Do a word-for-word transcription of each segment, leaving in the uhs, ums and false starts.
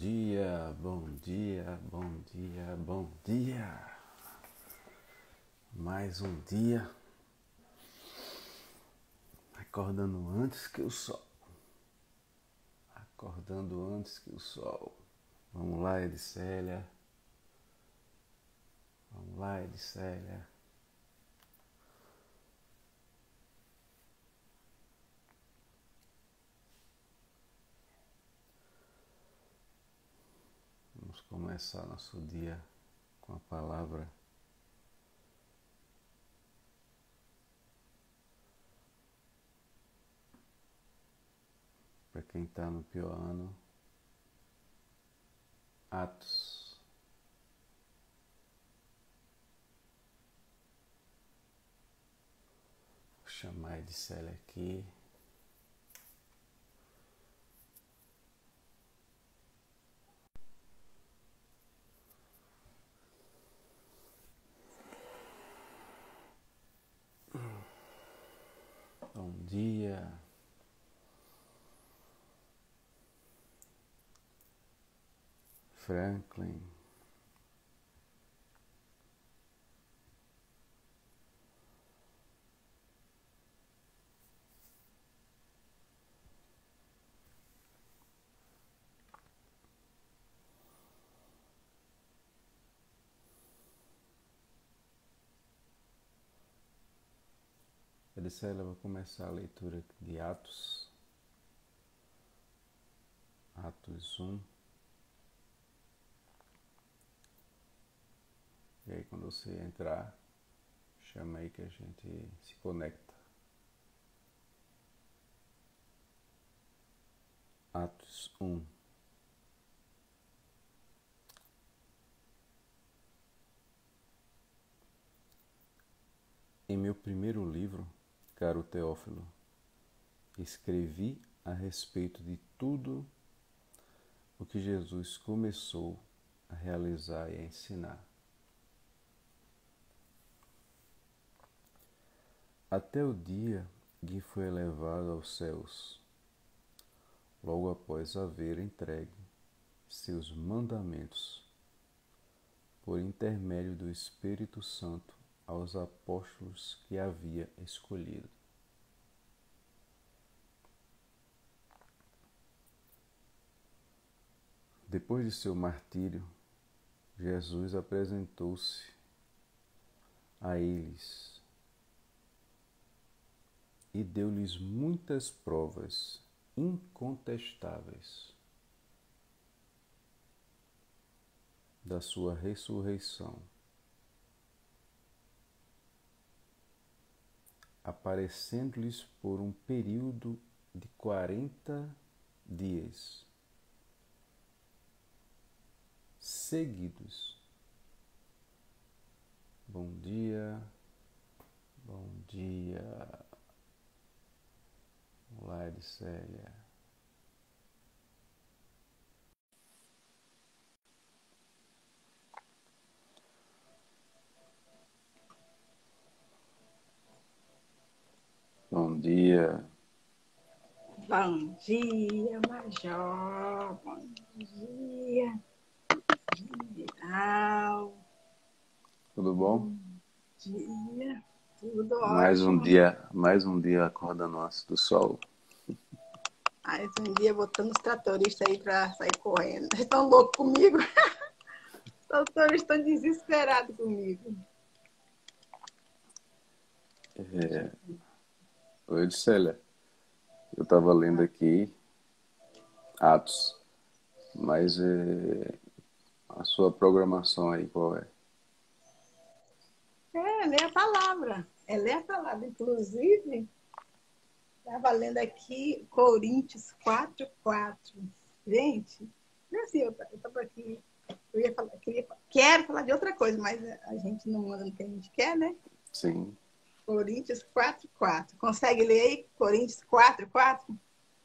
dia, bom dia, bom dia, bom dia. Mais um dia acordando antes que o sol. Acordando antes que o sol. Vamos lá, Edicélia. Vamos lá, Edicélia. Vamos começar nosso dia com a palavra. Para quem está no pior ano, Atos. Vou chamar a Edicélia aqui. Bom dia. Franklin. Edicélia vai começar a leitura de Atos. Atos um. E aí quando você entrar, chama aí que a gente se conecta. Atos um. Em meu primeiro livro, caro Teófilo, escrevi a respeito de tudo o que Jesus começou a realizar e a ensinar. Até o dia que foi elevado aos céus, logo após haver entregue seus mandamentos por intermédio do Espírito Santo aos apóstolos que havia escolhido. Depois de seu martírio, Jesus apresentou-se a eles e deu-lhes muitas provas incontestáveis da sua ressurreição, aparecendo-lhes por um período de quarenta dias seguidos. Bom dia, bom dia. Olá, Edicélia. Bom dia. Bom dia, Major. Bom dia, General. Tudo bom? Bom dia. Tudo Mais um ótimo. dia, mais um dia acordando antes do sol. Mais um dia botando os tratoristas aí para sair correndo. Eles estão loucos comigo. Os tratoristas estão desesperados comigo. É... Oi, Edicélia. Eu estava lendo aqui Atos, mas é... a sua programação aí qual é? É, lê a palavra. É ler a palavra. Inclusive, estava lendo aqui Coríntios quatro, quatro. Gente, não é assim, eu estava aqui. Eu ia falar, queria, quero falar de outra coisa, mas a gente não manda no que a gente quer, né? Sim. Coríntios quatro, quatro. Consegue ler aí? Coríntios quatro, quatro?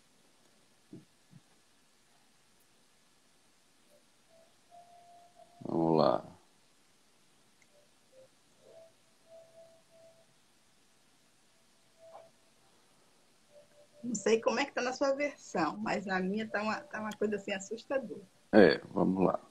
Vamos lá. Não sei como é que está na sua versão, mas na minha está uma, tá uma coisa assim assustadora. É, vamos lá.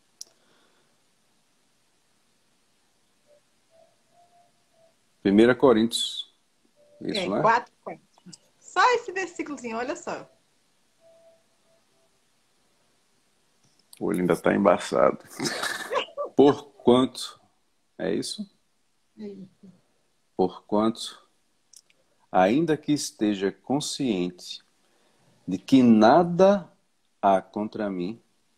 Primeira Coríntios, isso, É, né? quatro, quatro. Só esse versículozinho, olha só. O olho ainda está embaçado. Porquanto, é isso? Isso. Porquanto, ainda que esteja consciente de que nada há contra mim,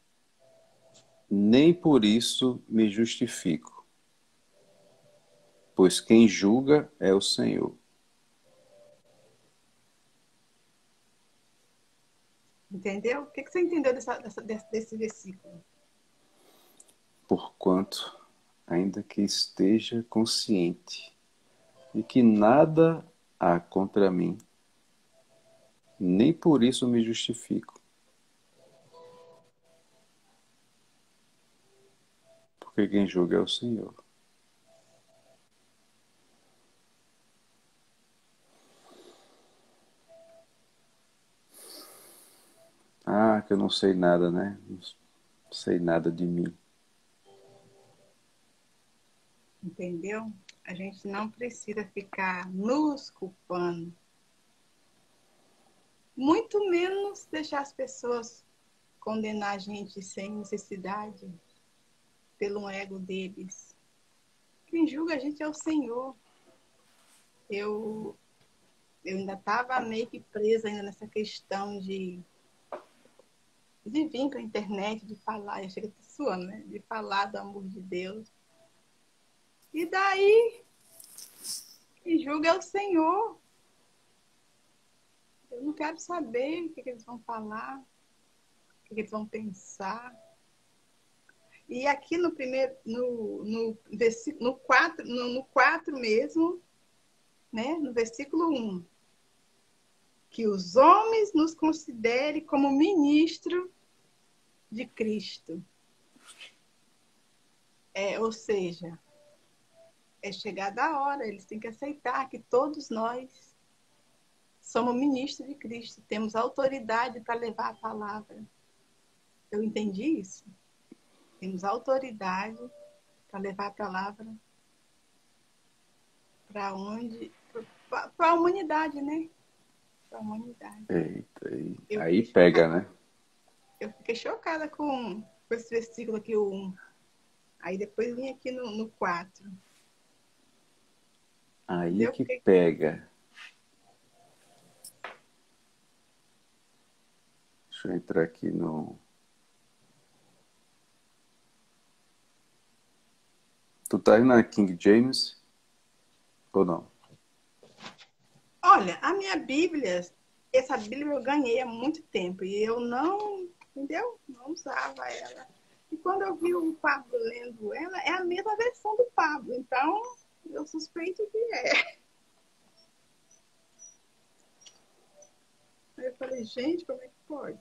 nem por isso me justifico, pois quem julga é o Senhor. Entendeu? O que, que você entendeu dessa, dessa, desse, desse versículo? Porquanto, ainda que esteja consciente de que nada há contra mim, nem por isso me justifico, porque quem julga é o Senhor. Ah, que eu não sei nada, né? Não sei nada de mim. Entendeu? A gente não precisa ficar nos culpando. Muito menos deixar as pessoas condenar a gente sem necessidade, pelo ego deles. Quem julga a gente é o Senhor. Eu, eu ainda estava meio que presa ainda nessa questão de, de vir para a internet, de falar, eu chego até suando, né? De falar do amor de Deus. E daí, quem julga é o Senhor. Eu não quero saber o que, que eles vão falar, o que, que eles vão pensar. E aqui no primeiro, no, no versículo, no quatro, no, no quatro mesmo, né? No versículo um, que os homens nos considerem como ministro de Cristo. É, ou seja, é chegada a hora, eles têm que aceitar que todos nós somos ministros de Cristo, temos autoridade para levar a palavra. Eu entendi isso. Temos autoridade para levar a palavra para onde? Para a humanidade, né? Para a humanidade. Eita, aí, Eu aí fiquei pega, chocada, né? eu fiquei chocada com, com esse versículo aqui, o um. Aí depois vim aqui no, no quatro. Aí Eu que fiquei, pega. Deixa eu entrar aqui no. Tu tá aí na King James ou não? olha, a minha Bíblia, essa Bíblia eu ganhei há muito tempo e eu não, entendeu? Não usava ela. E quando eu vi o Pablo lendo ela, é a mesma versão do Pablo. Então, eu suspeito que é. Aí eu falei, gente, como é que pode?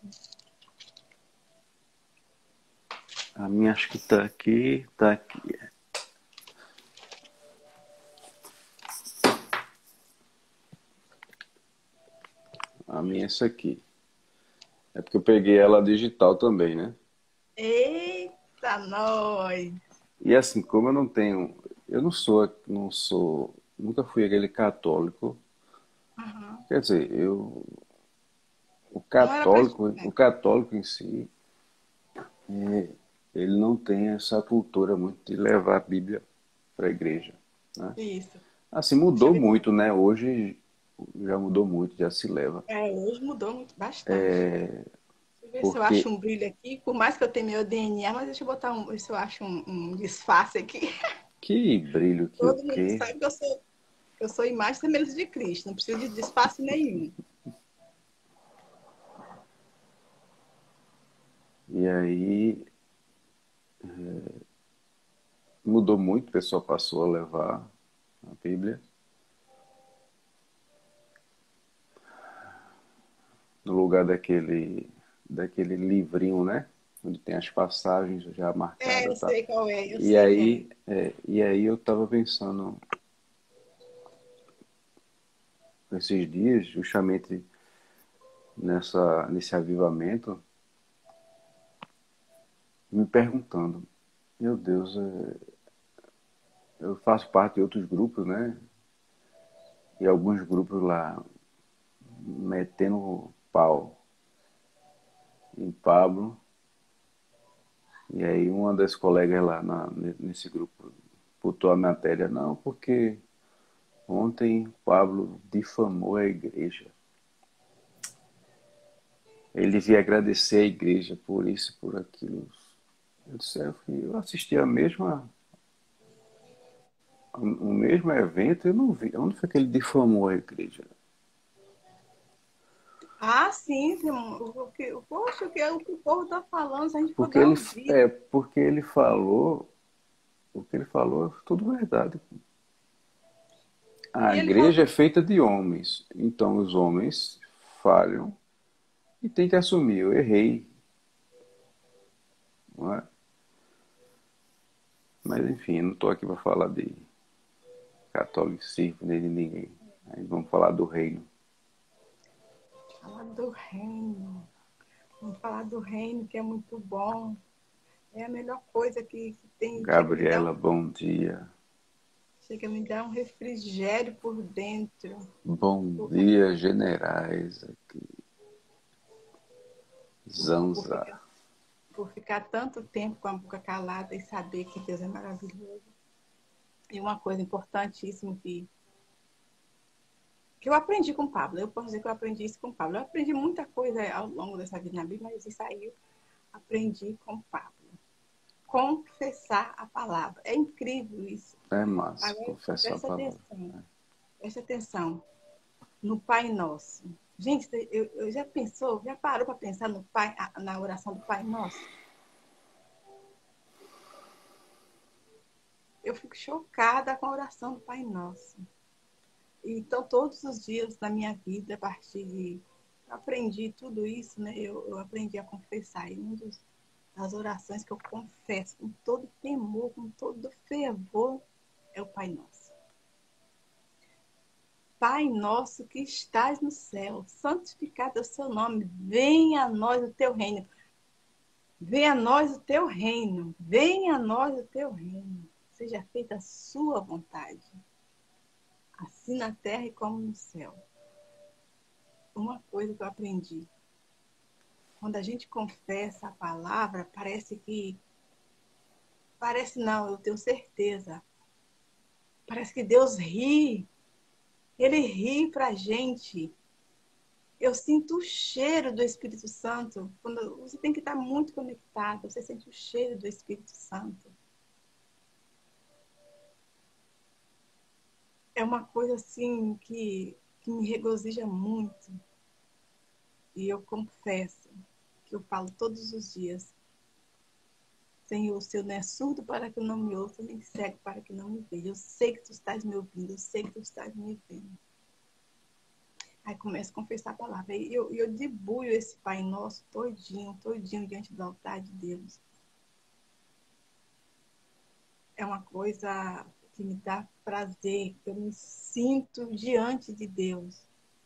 A minha acho que tá aqui, tá aqui. A minha é essa aqui. É porque eu peguei ela digital também, né? Eita, nós! E assim, como eu não tenho, eu não sou, não sou, nunca fui aquele católico. Uhum. Quer dizer, eu, o Não era pra... católico, o católico em si, é, ele não tem essa cultura muito de levar a Bíblia para a igreja, né? Isso. Assim, Deixa eu mudou ver. muito, né? Hoje já mudou muito, já se leva. É, hoje mudou muito, bastante. Deixa eu ver se eu Porque acho um brilho aqui. Por mais que eu tenha meu D N A, mas deixa eu botar um, ver se eu acho um, um disfarce aqui. que brilho, que o Todo mundo quê? sabe que eu sou, que eu sou imagem e semelhança de Cristo. Não preciso de disfarce nenhum. E aí mudou muito, o pessoal passou a levar a Bíblia no lugar daquele, daquele livrinho, né? Onde tem as passagens já É, eu marcadas, tá? sei qual é, eu E sei quem é. aí, é, e aí eu estava pensando esses dias, justamente nessa, nesse avivamento, me perguntando, meu Deus, é, eu faço parte de outros grupos, né? E alguns grupos lá metendo pau em Pablo. E aí uma das colegas lá na, nesse grupo botou a matéria, não, porque ontem Pablo difamou a igreja. Ele devia agradecer a igreja por isso, por aquilo. Eu disse, eu assisti a mesma, o mesmo evento, eu não vi. Onde foi que ele difamou a igreja? Ah, sim, irmão. O que, poxa, o que, o que o povo está falando, se a gente Porque puder ele, ouvir. é, porque ele falou, o que ele falou é tudo verdade. E A ele falou igreja é feita de homens, então os homens falham e tem que assumir, eu errei, não é? Mas enfim, não estou aqui para falar de catolicismo nem de ninguém. Aí vamos falar do reino. falar do reino. Vamos falar do reino, que é muito bom. É a melhor coisa que, que tem. Chega a me dar Gabriela, um, bom dia. chega a me dar um refrigério por dentro. Bom Por, dia, generais aqui. por, por Zanza. ficar, por ficar tanto tempo com a boca calada e saber que Deus é maravilhoso. E uma coisa importantíssima que, que eu aprendi com o Pablo. Eu posso dizer que eu aprendi isso com o Pablo. Eu aprendi muita coisa ao longo dessa vida na Bíblia, mas isso aí eu aprendi com o Pablo. Confessar a palavra. É incrível isso. É massa, Agora, confessar a presta palavra. atenção. Presta atenção. No Pai Nosso. Gente, eu, eu já pensou, já parou para pensar no Pai, na oração do Pai Nosso? Eu fico chocada com a oração do Pai Nosso. Então, todos os dias da minha vida, a partir de. Eu aprendi tudo isso, né? Eu, eu aprendi a confessar. E uma das orações que eu confesso com todo temor, com todo fervor, é o Pai Nosso. Pai nosso que estás no céu, santificado é o seu nome, venha a nós o teu reino. Venha a nós o teu reino, venha a nós o teu reino. Seja feita a sua vontade, assim na terra e como no céu. Uma coisa que eu aprendi, quando a gente confessa a palavra, parece que, parece não, eu tenho certeza, parece que Deus ri, Ele ri pra gente. Eu sinto o cheiro do Espírito Santo. Quando você tem que estar muito conectado, você sente o cheiro do Espírito Santo. É uma coisa assim que, que me regozija muito. E eu confesso que eu falo todos os dias: Senhor, o Senhor não é surdo para que eu não me ouça, nem cego para que não me veja. Eu sei que tu estás me ouvindo, eu sei que tu estás me vendo. Aí começo a confessar a palavra. E eu, eu debulho esse Pai Nosso todinho, todinho diante do altar de Deus. É uma coisa que me dá prazer, que eu me sinto diante de Deus.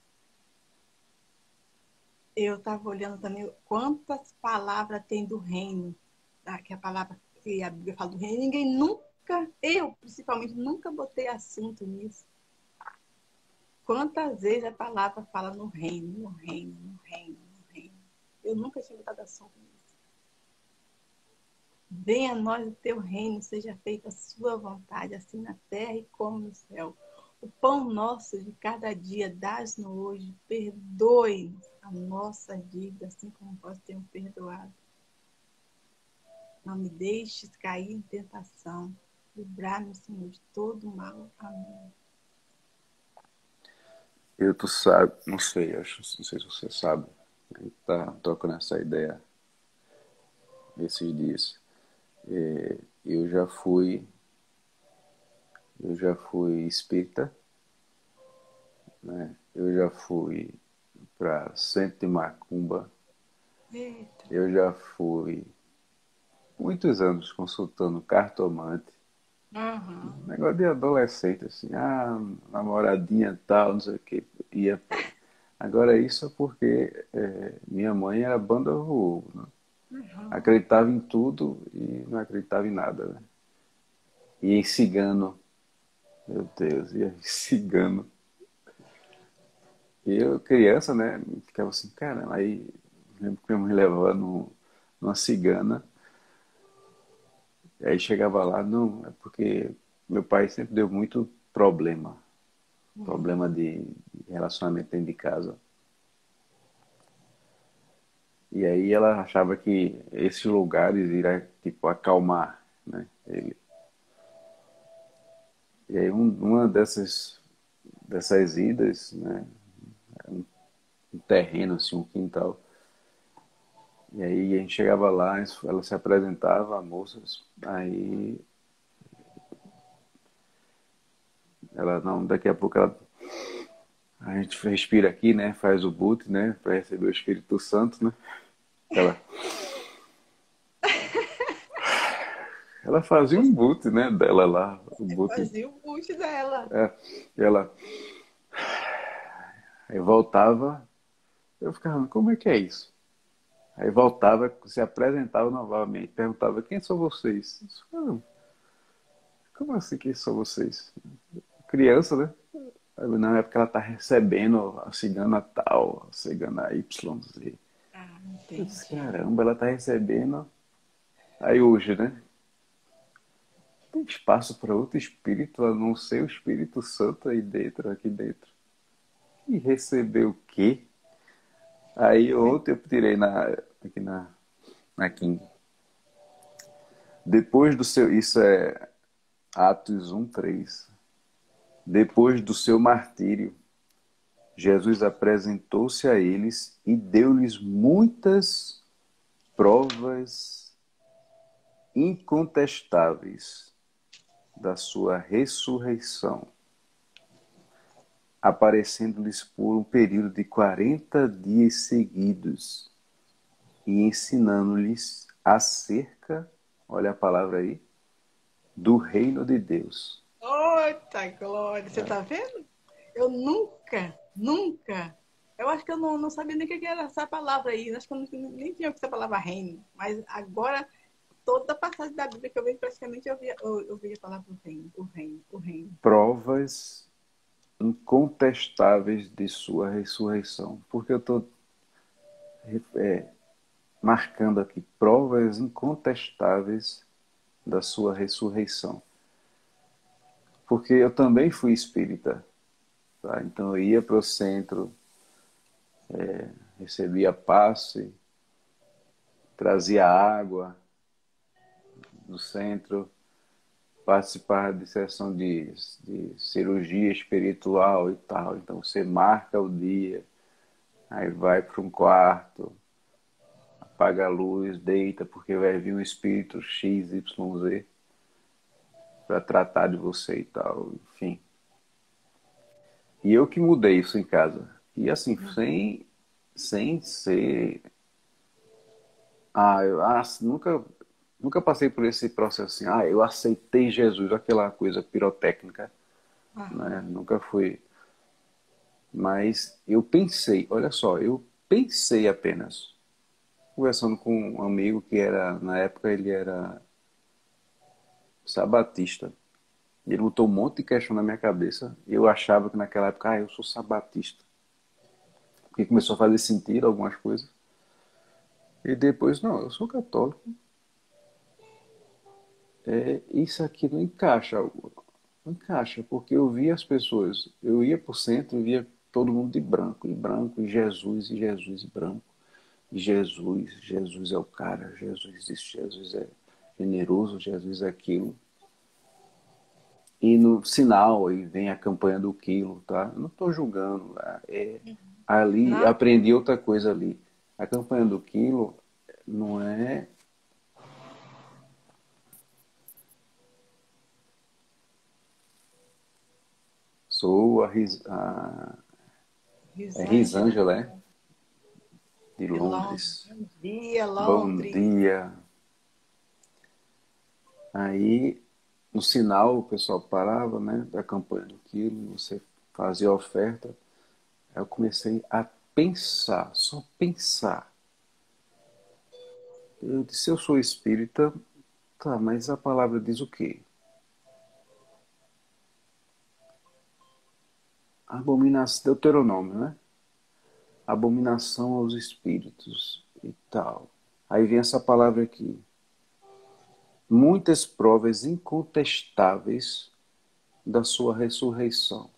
Eu estava olhando também quantas palavras tem do reino, tá? Que é a palavra que a Bíblia fala do reino. Ninguém nunca, eu principalmente, nunca botei assunto nisso. Quantas vezes a palavra fala no reino, no reino, no reino, no reino. Eu nunca tinha botado assunto nisso. Venha a nós o teu reino, seja feita a sua vontade, assim na terra e como no céu. O pão nosso de cada dia, dás-nos hoje, perdoe-nos a nossa dívida, assim como nós temos perdoado. Não me deixes cair em tentação, livrar-me, Senhor, de todo mal. Amém. Eu, tu sabe, não sei, acho, não sei se você sabe, a gente tá trocando essa ideia esses dias. É, eu já fui, eu já fui espírita, né? Eu já fui para centro de macumba, Eita. eu já fui muitos anos consultando cartomante, Uhum. negócio de adolescente, assim, ah, namoradinha tal, não sei o que, ia. Agora isso é porque é, minha mãe era banda voou, né? Acreditava em tudo e não acreditava em nada, né? E em cigano, meu Deus, e em cigano. E eu, criança, né, ficava assim, caramba, aí lembro que minha mãe levava no, numa cigana, e aí chegava lá, não, é porque meu pai sempre deu muito problema, Uhum. problema de relacionamento dentro de casa. E aí ela achava que esses lugares iriam, tipo, acalmar, né, ele. E aí um, uma dessas, dessas idas, né, um terreno, assim, um quintal. E aí a gente chegava lá, ela se apresentava, a moça, aí ela, não, daqui a pouco ela, a gente respira aqui, né, faz o boot, né, para receber o Espírito Santo, né. Ela, ela fazia um boot, né, dela lá, o boot. Fazia o bucho dela. É, e ela, aí voltava, eu ficava, como é que é isso? Aí voltava, se apresentava novamente, perguntava, quem são vocês? Eu, como assim, quem são vocês? Criança, né? Na época ela tá recebendo a cigana tal, a cigana Y Z. Ah, Eu disse, entendi. caramba, ela tá recebendo. Aí hoje, né? Tem espaço para outro espírito, a não ser o Espírito Santo aí dentro, aqui dentro. E receber o quê? Aí ontem eu tirei na, aqui na, na Kim. Depois do seu. Isso é Atos um três. Depois do seu martírio, Jesus apresentou-se a eles e deu-lhes muitas provas incontestáveis da sua ressurreição, aparecendo-lhes por um período de quarenta dias seguidos e ensinando-lhes acerca, olha a palavra aí, do reino de Deus. Eita, Glória, você tá vendo? Eu nunca, nunca. Eu acho que eu não, não sabia nem o que era essa palavra aí. Acho que eu não, nem tinha essa palavra reino. Mas agora, toda a passagem da Bíblia que eu vejo, praticamente eu via, eu, eu via a palavra reino, o reino, o reino. Provas incontestáveis de sua ressurreição. Porque eu estou é, marcando aqui provas incontestáveis da sua ressurreição. Porque eu também fui espírita. Tá? Então eu ia para o centro, é, recebia passe, trazia água do centro, participava de sessão de, de cirurgia espiritual e tal. Então você marca o dia, aí vai para um quarto, apaga a luz, deita, porque vai vir um espírito X Y Z para tratar de você e tal, enfim. E eu que mudei isso em casa. E assim, sem, sem ser. Ah, eu ah, nunca, nunca passei por esse processo assim. Ah, eu aceitei Jesus, aquela coisa pirotécnica, né? Aham. Nunca fui. Mas eu pensei, olha só, eu pensei apenas. Conversando com um amigo que era, na época, ele era sabatista. Ele botou um monte de questão na minha cabeça. E eu achava que naquela época, ah, eu sou sabatista. Porque começou a fazer sentido algumas coisas. E depois, não, eu sou católico. É, isso aqui não encaixa. Não encaixa, porque eu via as pessoas. Eu ia pro centro e via todo mundo de branco, e branco, e Jesus, e Jesus, e branco. E Jesus, Jesus é o cara, Jesus isso, Jesus é generoso, Jesus é aquilo. E no sinal, aí vem a campanha do quilo, tá? Eu não estou julgando. É, ali, Não, aprendi outra coisa ali. A campanha do quilo não é. Sou a, Ris, a é Rosângela, Risângela, é? De de Londres. Londres. Bom dia, Bom Londres. dia. Aí, no sinal, o pessoal parava, né? Da campanha do quilo, você fazia a oferta. Aí eu comecei a pensar, só pensar. Eu disse, eu sou espírita, tá, mas a palavra diz o quê? Abominação, Deuteronômio, né? Abominação aos espíritos e tal. Aí vem essa palavra aqui. Muitas provas incontestáveis da sua ressurreição.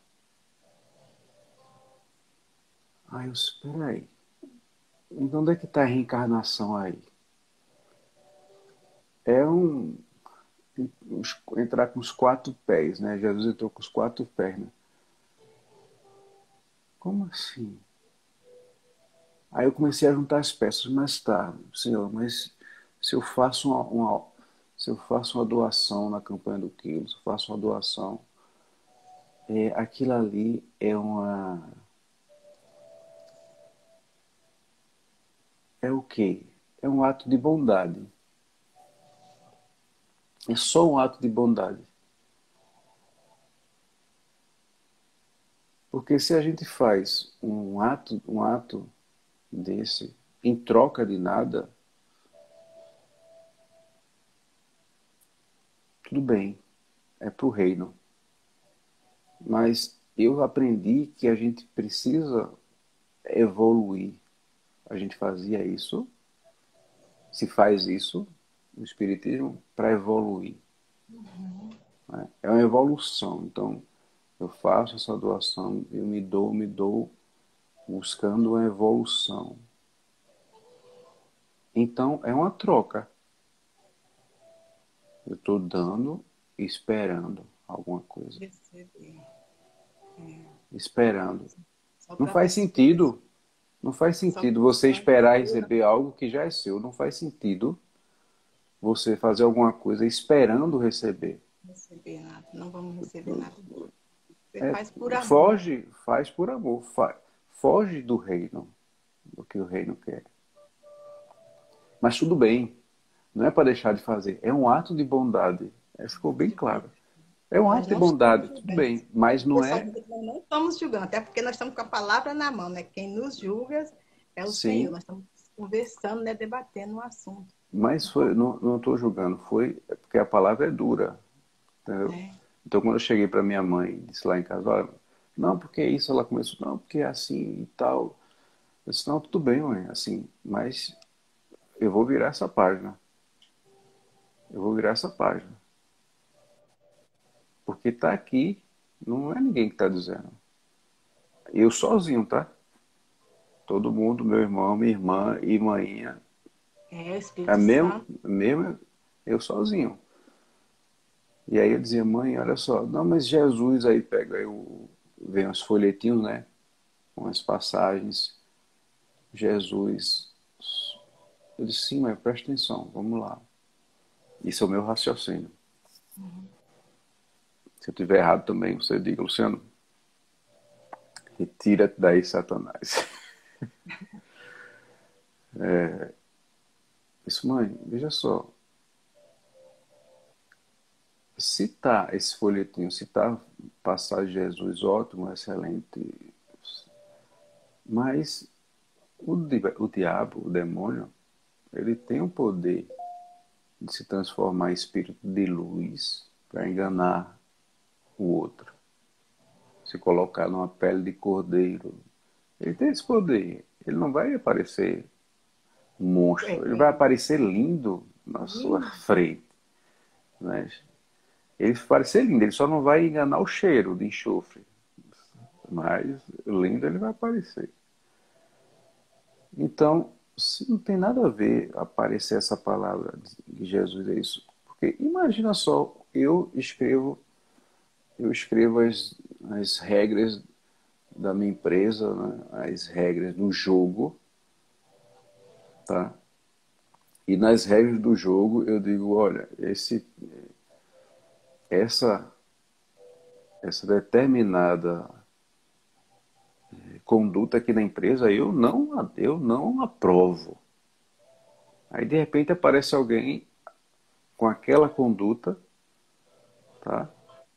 Aí eu disse, peraí. Então onde é que está a reencarnação aí? É um... entrar com os quatro pés, né? Jesus entrou com os quatro pés, né? Como assim? Aí eu comecei a juntar as peças, mas tá, senhor, mas se eu faço uma, uma, se eu faço uma doação na campanha do quilo, se eu faço uma doação, é, aquilo ali é uma... É o quê? É um ato de bondade. É só um ato de bondade. Porque se a gente faz um ato, um ato desse em troca de nada, tudo bem, é para o reino. Mas eu aprendi que a gente precisa evoluir. A gente fazia isso, se faz isso, no Espiritismo, para evoluir. Né? É uma evolução. Então, eu faço essa doação, eu me dou, me dou, buscando uma evolução. Então, é uma troca. Eu estou dando e esperando alguma coisa. Receber. É. Esperando. Só Não para faz pessoas. sentido. Não faz Só sentido você pessoas esperar puras. receber algo que já é seu. Não faz sentido você fazer alguma coisa esperando receber. Receber nada. Não vamos receber nada. Você É, faz por amor. foge, faz por amor. Fa, foge do reino, do que o reino quer. Mas tudo bem. Não é para deixar de fazer. É um ato de bondade. É, ficou bem De claro. bondade. É um Nós ato de não estamos bondade, tudo julgando. bem. Mas não Pessoal, é, nós não estamos julgando, até porque nós estamos com a palavra na mão, né? Quem nos julga é o Senhor. sim, Nós estamos conversando, né? Debatendo o assunto. mas foi, não estou julgando. Foi é porque a palavra é dura. Entendeu? É. Então, quando eu cheguei para minha mãe, disse lá em casa, olha, não, porque é isso, ela começou, não, porque é assim e tal. Eu disse, não, tudo bem, mãe, assim, mas eu vou virar essa página. Eu vou virar essa página. Porque tá aqui, não é ninguém que está dizendo. Eu sozinho, tá? Todo mundo, meu irmão, minha irmã e manhinha, É, o é Espírito mesmo, Santo. mesmo eu sozinho. E aí eu dizia, mãe, olha só, não, mas Jesus aí pega, aí eu, vem uns folhetinhos, né? Umas passagens. Jesus. Eu disse, sim, mas presta atenção, vamos lá. Isso é o meu raciocínio. Uhum. Se eu estiver errado também, você diga, Luciano, retira-te daí, Satanás. É, isso, mãe, veja só. Se tá esse folhetinho, se tá passagem de Jesus, ótimo, excelente. Mas o, o diabo, o demônio, ele tem o poder de se transformar em espírito de luz para enganar o outro. Se colocar numa pele de cordeiro. Ele tem esse poder. Ele não vai aparecer um É, monstro. Ele vai é, aparecer lindo na sua lindo. frente. Né? Ele vai parecer lindo. Ele só não vai enganar o cheiro de enxofre. Mas lindo ele vai aparecer. Então, se não tem nada a ver aparecer essa palavra de Jesus é isso. Porque imagina só, eu escrevo, eu escrevo as, as regras da minha empresa, né? As regras do jogo, tá? E nas regras do jogo eu digo, olha, esse, essa, essa determinada conduta aqui na empresa eu não, eu não aprovo. Aí de repente aparece alguém com aquela conduta, tá?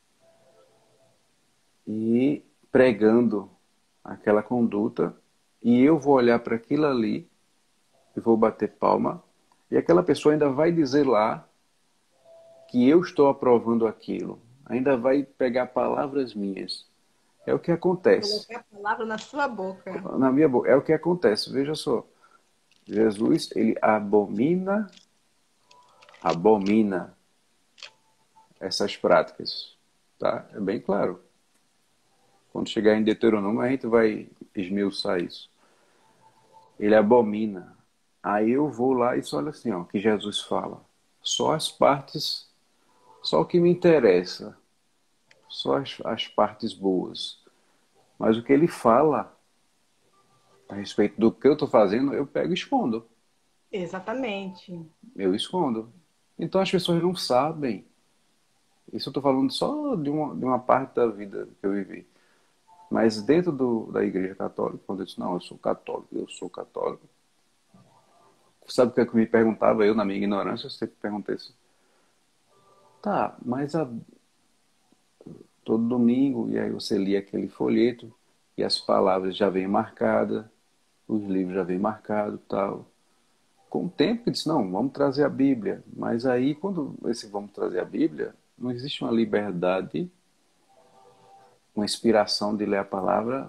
E pregando aquela conduta, e eu vou olhar para aquilo ali e vou bater palma E aquela pessoa ainda vai dizer lá que eu estou aprovando aquilo. Ainda vai pegar palavras minhas. É o que acontece. Colocar a palavra na sua boca. Na minha boca. É o que acontece. Veja só. Jesus, ele abomina, abomina essas práticas. Tá? É bem claro. Quando chegar em Deuteronômio, a gente vai esmiuçar isso. Ele abomina. Aí eu vou lá e só olha assim, ó, que Jesus fala. Só as partes, só o que me interessa. Só as, as partes boas. Mas o que ele fala a respeito do que eu estou fazendo, eu pego e escondo. Exatamente. Eu escondo. Então as pessoas não sabem. Isso eu estou falando só de uma, de uma parte da vida que eu vivi. Mas dentro do, da igreja católica, quando eu disse, não, eu sou católico, eu sou católico. Sabe o que, é que me perguntava, eu na minha ignorância, eu sempre perguntei assim, tá, mas a, todo domingo, e aí você lia aquele folheto, e as palavras já vêm marcadas, os livros já vêm marcados tal. Com o tempo, eu disse, não, vamos trazer a Bíblia. Mas aí, quando esse vamos trazer a Bíblia, não existe uma liberdade, uma inspiração de ler a palavra.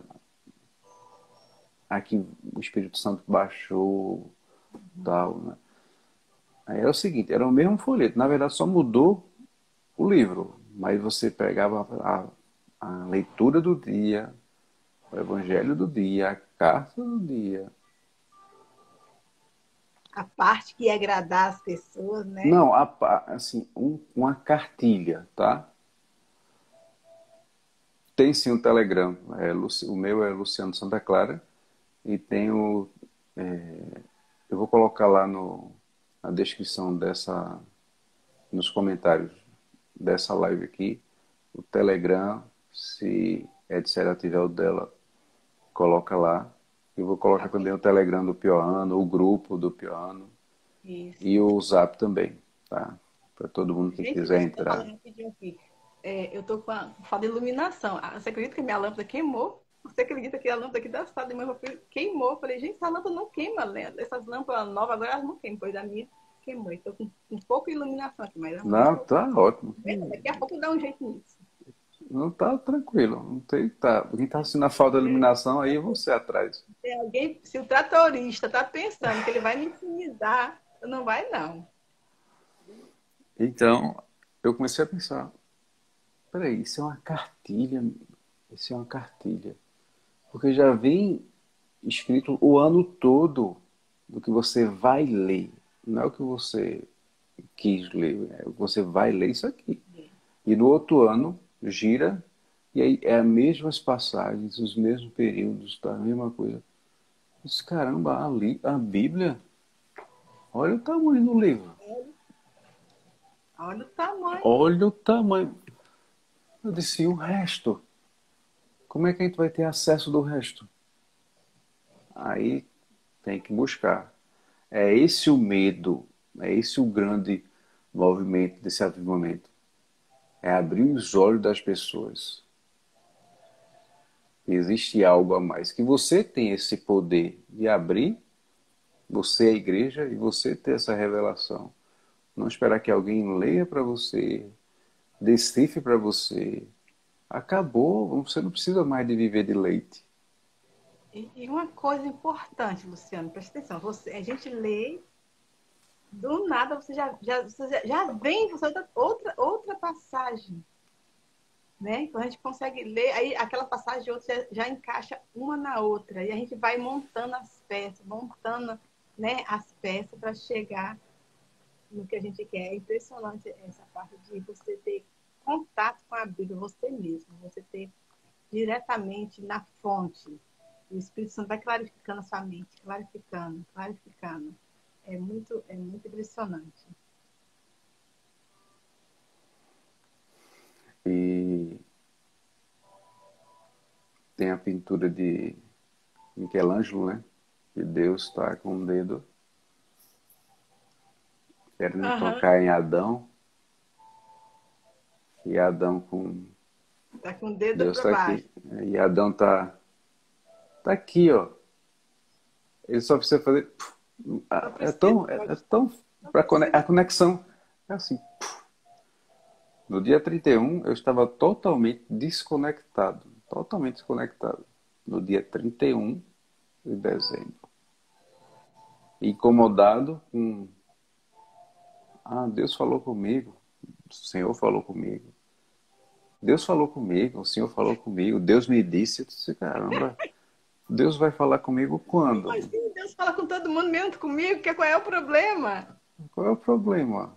Aqui o Espírito Santo baixou, tal, né? Aí era o seguinte, era o mesmo folheto. Na verdade, só mudou o livro. Mas você pegava a, a leitura do dia, o evangelho do dia, a carta do dia. A parte que ia agradar as pessoas, né? Não, a, assim, um, uma cartilha, tá? Tem sim o Telegram. É, o meu é Luciano Santa Clara. E tem o. É, eu vou colocar lá no, na descrição dessa. Nos comentários dessa live aqui. O Telegram. Se Edséria tiver o dela, coloca lá. Eu vou colocar Tá também bem. o Telegram do Pioano, o grupo do Pioano. Isso. E o Zap também, tá? Para todo mundo que Gente, quiser deixa eu só falar entrar. rapidinho aqui. É, eu tô com a falta de iluminação. Ah, você acredita que minha lâmpada queimou? Você acredita que a lâmpada aqui da sala de meu filho queimou? Eu falei, gente, essa lâmpada não queima. Né? Essas lâmpadas novas agora elas não queimam, pois a minha queimou. Estou com um pouco de iluminação aqui, mas amanhã eu Não, vou. tá ótimo. Bem, daqui a pouco dá um jeito nisso. Não tá tranquilo. Não tem, tá. Quem tá sentindo a falta de iluminação aí é você atrás. Se alguém, se o tratorista está pensando que ele vai me intimidar, não vai, não. Então, eu comecei a pensar, peraí, isso é uma cartilha, isso é uma cartilha. Porque já vem escrito o ano todo do que você vai ler. Não é o que você quis ler, é o que você vai ler isso aqui. E no outro ano, gira, e aí é as mesmas passagens, os mesmos períodos, tá? A mesma coisa. Mas, caramba, a, li, a Bíblia, olha o tamanho do livro. Olha o tamanho. Olha o tamanho. Eu disse, e o resto? Como é que a gente vai ter acesso do resto? Aí tem que buscar. É esse o medo, é esse o grande movimento desse avivamento. É abrir os olhos das pessoas. Existe algo a mais. Que você tem esse poder de abrir, você é a igreja, e você ter essa revelação. Não esperar que alguém leia para você, decifre para você. Acabou, você não precisa mais de viver de leite. E, e uma coisa importante, Luciano, presta atenção. Você, a gente lê, do nada você já, já, você já, já vem você outra, outra, outra passagem. Né? Então a gente consegue ler, aí aquela passagem de outra já, já encaixa uma na outra. E a gente vai montando as peças, montando, né, as peças para chegar no que a gente quer. É impressionante essa parte de você ter contato com a Bíblia, você mesmo, você ter diretamente na fonte. O Espírito Santo vai clarificando a sua mente, clarificando, clarificando. É muito, é muito impressionante. E tem a pintura de Michelangelo, né? Que Deus está com o dedo querendo Aham. tocar em Adão. E Adão com... Tá com o dedo Deus para está baixo. aqui. E Adão está tá aqui, ó. Ele só precisa fazer... Só É precisa, tão, é, é tão, Não Pra cone- a precisa. conexão é assim. No dia trinta e um, eu estava totalmente desconectado. Totalmente desconectado. No dia trinta e um de dezembro. Incomodado com... Ah, Deus falou comigo. O Senhor falou comigo. Deus falou comigo. O Senhor falou comigo. Deus me disse. Eu disse, caramba, Deus vai falar comigo Como quando? assim? Deus fala com todo mundo, mesmo comigo, que qual é o problema? Qual é o problema?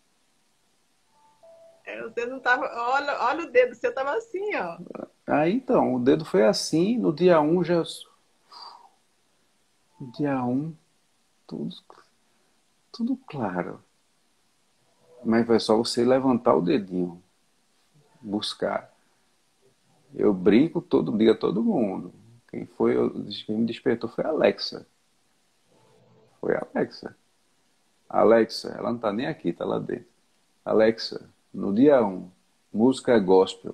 É, você não tava. Olha, olha o dedo, você tava assim, ó. Aí então, o dedo foi assim. No dia um já... No dia um, tudo, tudo claro. Mas foi só você levantar o dedinho, buscar. Eu brinco todo dia, todo mundo. Quem foi, quem me despertou foi a Alexa. Foi a Alexa. A Alexa, ela não tá nem aqui, tá lá dentro. Alexa, no dia um, música gospel.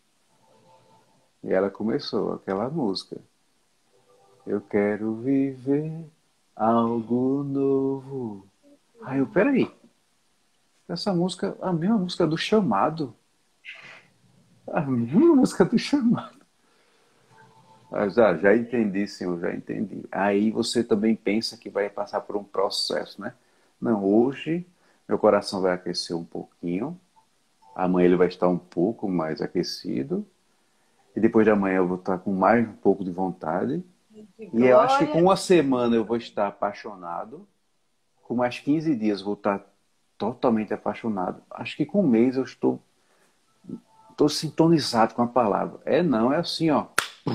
E ela começou aquela música. Eu quero viver algo novo. Aí eu, peraí. Essa música, a mesma música do chamado. A mesma música do chamado. Mas, ah, já entendi, senhor, já entendi. Aí você também pensa que vai passar por um processo, né? Não, hoje meu coração vai aquecer um pouquinho, amanhã ele vai estar um pouco mais aquecido, e depois de amanhã eu vou estar com mais um pouco de vontade, De e eu acho que glória. com uma semana eu vou estar apaixonado, com mais quinze dias eu vou estar totalmente apaixonado. Acho que com um mês eu estou, estou sintonizado com a palavra. É não, é assim, ó.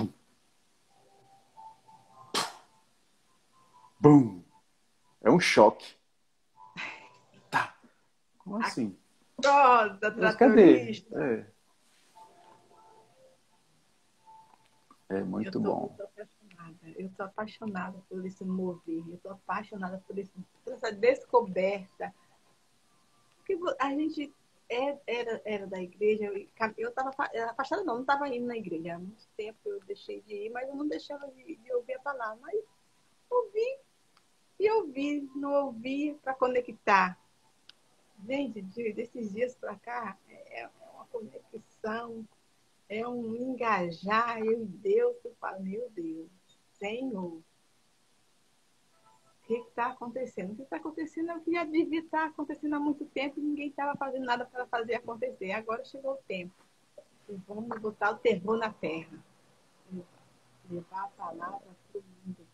Bum! É um choque. Tá. Como assim? Rosa, Mas cadê? tratorista. É, é Eu muito tô, eu bom. tô apaixonada. Eu tô apaixonada por esse mover. Eu tô apaixonada por, esse, por essa descoberta. Porque a gente é- era, era da igreja. Eu estava afastada, não, não estava indo na igreja. Há muito tempo eu deixei de ir, mas eu não deixava de, de ouvir a palavra. Mas ouvi e ouvi, não ouvi para conectar. Gente, de, desses dias para cá, é, é uma conexão, é um engajar, eu e Deus, eu falo, meu Deus, Senhor, o que está acontecendo? O que está acontecendo é o que já devia estar acontecendo há muito tempo e ninguém estava fazendo nada para fazer acontecer. Agora chegou o tempo. E vamos botar o terror na terra. Levar a palavra para o mundo.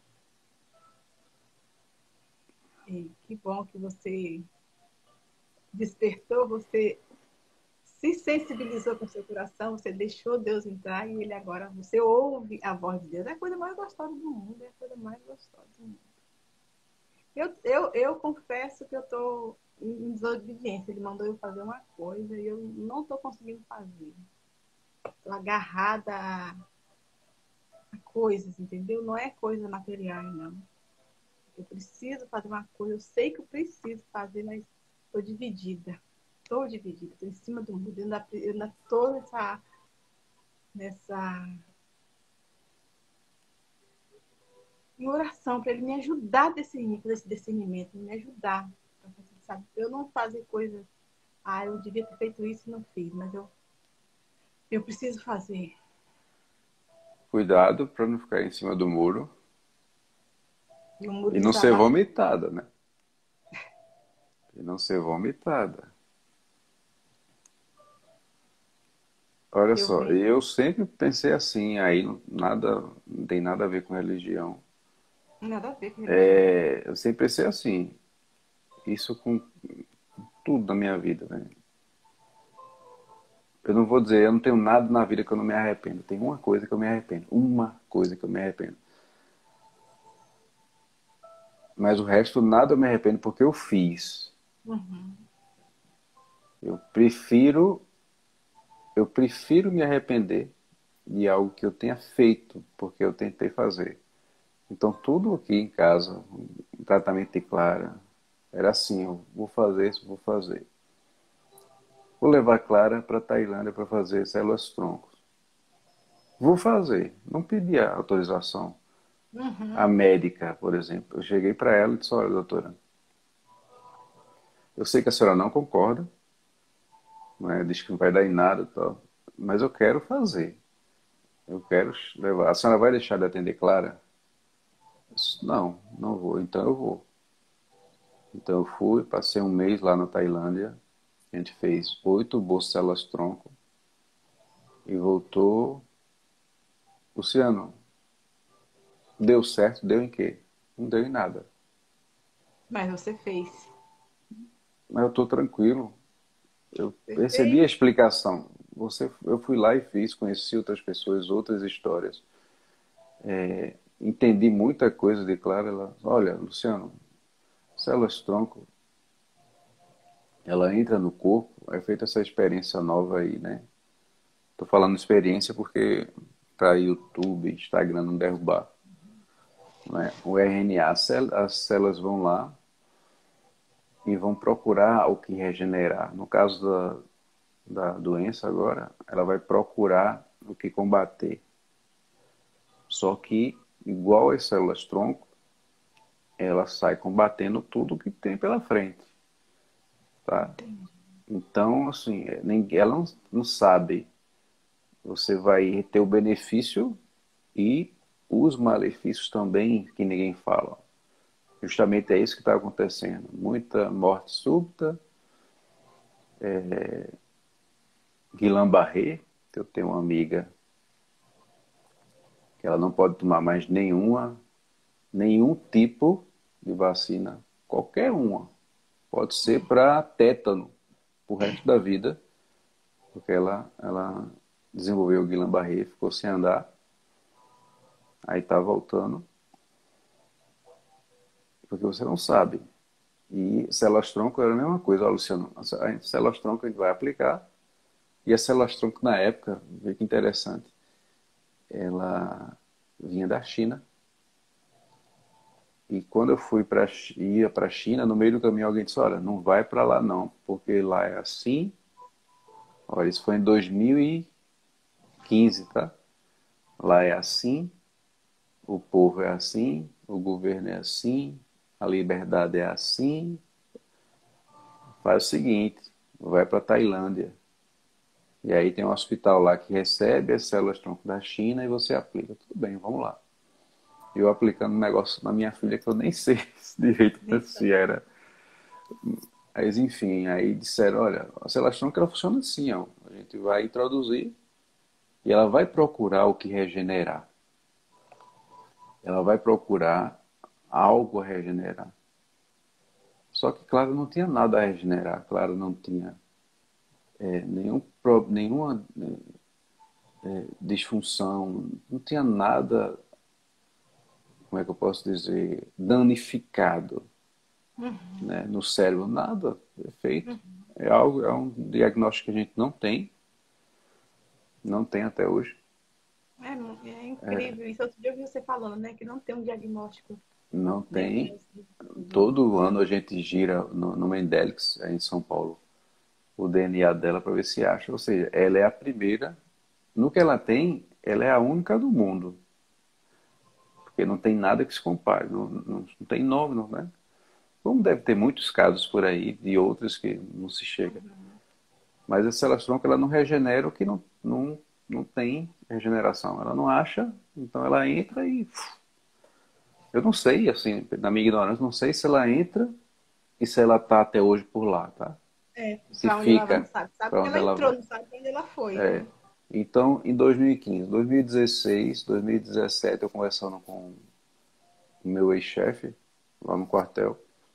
E que bom que você despertou, você se sensibilizou com o seu coração, você deixou Deus entrar e ele agora, você ouve a voz de Deus. É a coisa mais gostosa do mundo, é a coisa mais gostosa do mundo. Eu, eu, eu confesso que eu estou em desobediência. Ele mandou eu fazer uma coisa e eu não estou conseguindo fazer. Estou agarrada a, a coisas, entendeu? Não é coisa material, não. Eu preciso fazer uma coisa, eu sei que eu preciso fazer, mas estou dividida. Estou dividida, estou em cima do mundo. Eu ainda estou nessa, nessa em oração para ele me ajudar a discernir, esse discernimento, me ajudar. Sabe? Eu não fazer coisas. Ah, eu devia ter feito isso e não fiz, mas eu, eu preciso fazer. Cuidado para não ficar em cima do muro E o muro e não ser desabar. vomitada, né? E não ser vomitada. Olha Eu só, venho. eu sempre pensei assim, aí nada, não tem nada a ver com religião. Nada a ver com religião. É, eu sempre pensei assim, isso com tudo na minha vida, né? Eu não vou dizer, eu não tenho nada na vida que eu não me arrependo. Tem uma coisa que eu me arrependo. Uma coisa que eu me arrependo. Mas o resto, nada eu me arrependo porque eu fiz. Uhum. Eu prefiro, eu prefiro me arrepender de algo que eu tenha feito porque eu tentei fazer. Então, tudo aqui em casa, um tratamento de Clara, era assim: eu vou fazer isso, vou fazer. Vou levar Clara para a Tailândia para fazer células-troncos. Vou fazer. Não pedi a autorização. A Uhum. médica, por exemplo. Eu cheguei para ela e disse: olha, doutora, Eu sei que a senhora não concorda, né? Diz que não vai dar em nada e tal, mas eu quero fazer. Eu quero levar. A senhora vai deixar de atender Clara? Eu disse, não, não vou. Então eu vou. Então eu fui, passei um mês lá na Tailândia. A gente fez oito bolsas células-tronco e voltou. Luciano, deu certo? Deu em quê? Não deu em nada. Mas você fez. Mas eu estou tranquilo. Eu Você recebi a fez. explicação. Você, eu fui lá e fiz, conheci outras pessoas, outras histórias. Entendi muita coisa de Clara. Ela, olha, Luciano, células-tronco, ela entra no corpo, é feita essa experiência nova aí, né? Tô falando experiência porque para YouTube, Instagram não derrubar, né? O R N A, as células vão lá e vão procurar o que regenerar. No caso da, da doença agora, ela vai procurar o que combater. Só que, igual as células-tronco, ela sai combatendo tudo que tem pela frente, tá? Entendi. Então, assim, ninguém, ela não, não sabe. Você vai ter o benefício e os malefícios também que ninguém fala. Justamente é isso que está acontecendo. Muita morte súbita. É, Guillain-Barré, que eu tenho uma amiga que ela não pode tomar mais nenhuma, nenhum tipo de vacina, qualquer uma. Pode ser para tétano, pro resto da vida, porque ela, ela desenvolveu o Guillain-Barré, ficou sem andar, aí está voltando, porque você não sabe. E células-tronco era a mesma coisa. Ó, Luciano, a células-tronco a gente vai aplicar. E a células-tronco na época, vê que interessante, ela vinha da China. E quando eu fui para ia para a China, no meio do caminho alguém disse, olha, não vai para lá não, porque lá é assim. Olha, isso foi em dois mil e quinze, tá? Lá é assim, o povo é assim, o governo é assim, a liberdade é assim. Faz o seguinte, vai para a Tailândia. E aí tem um hospital lá que recebe as células-tronco da China e você aplica. Tudo bem, vamos lá. Eu aplicando um negócio na minha filha que eu nem sei direito se era. Mas enfim, aí disseram, olha, a célula-tronco ela funciona assim, ó. A gente vai introduzir e ela vai procurar o que regenerar. Ela vai procurar algo a regenerar. Só que, claro, não tinha nada a regenerar. Claro, não tinha é, nenhum, nenhuma é, disfunção, não tinha nada, como é que eu posso dizer, danificado, Uhum. né, no cérebro. Nada é feito. É algo, é um diagnóstico que a gente não tem, não tem até hoje. É, é incrível isso. Outro dia eu vi você falando, né, que não tem um diagnóstico Não dela. tem. De... Todo ano a gente gira no, no Mendelix, aí em São Paulo, o D N A dela para ver se acha. Ou seja, ela é a primeira. No que ela tem, ela é a única do mundo. Porque não tem nada que se compare. Não, não, não tem nome, não, né? Como deve ter muitos casos por aí, de outras que não se chega. Uhum. Mas a célula-tronco ela não regenera o que não, não, não tem regeneração. Ela não acha, então ela entra e... Eu não sei, assim, na minha ignorância, não sei se ela entra e se ela está até hoje por lá, tá? É, Se para onde ela vai, não fica sabe. Sabe para que onde ela ela entrou, vai. não sabe para onde ela foi, É. né? Então, em dois mil e quinze, dois mil e dezesseis, dois mil e dezessete, eu conversando com o meu ex-chefe lá no quartel,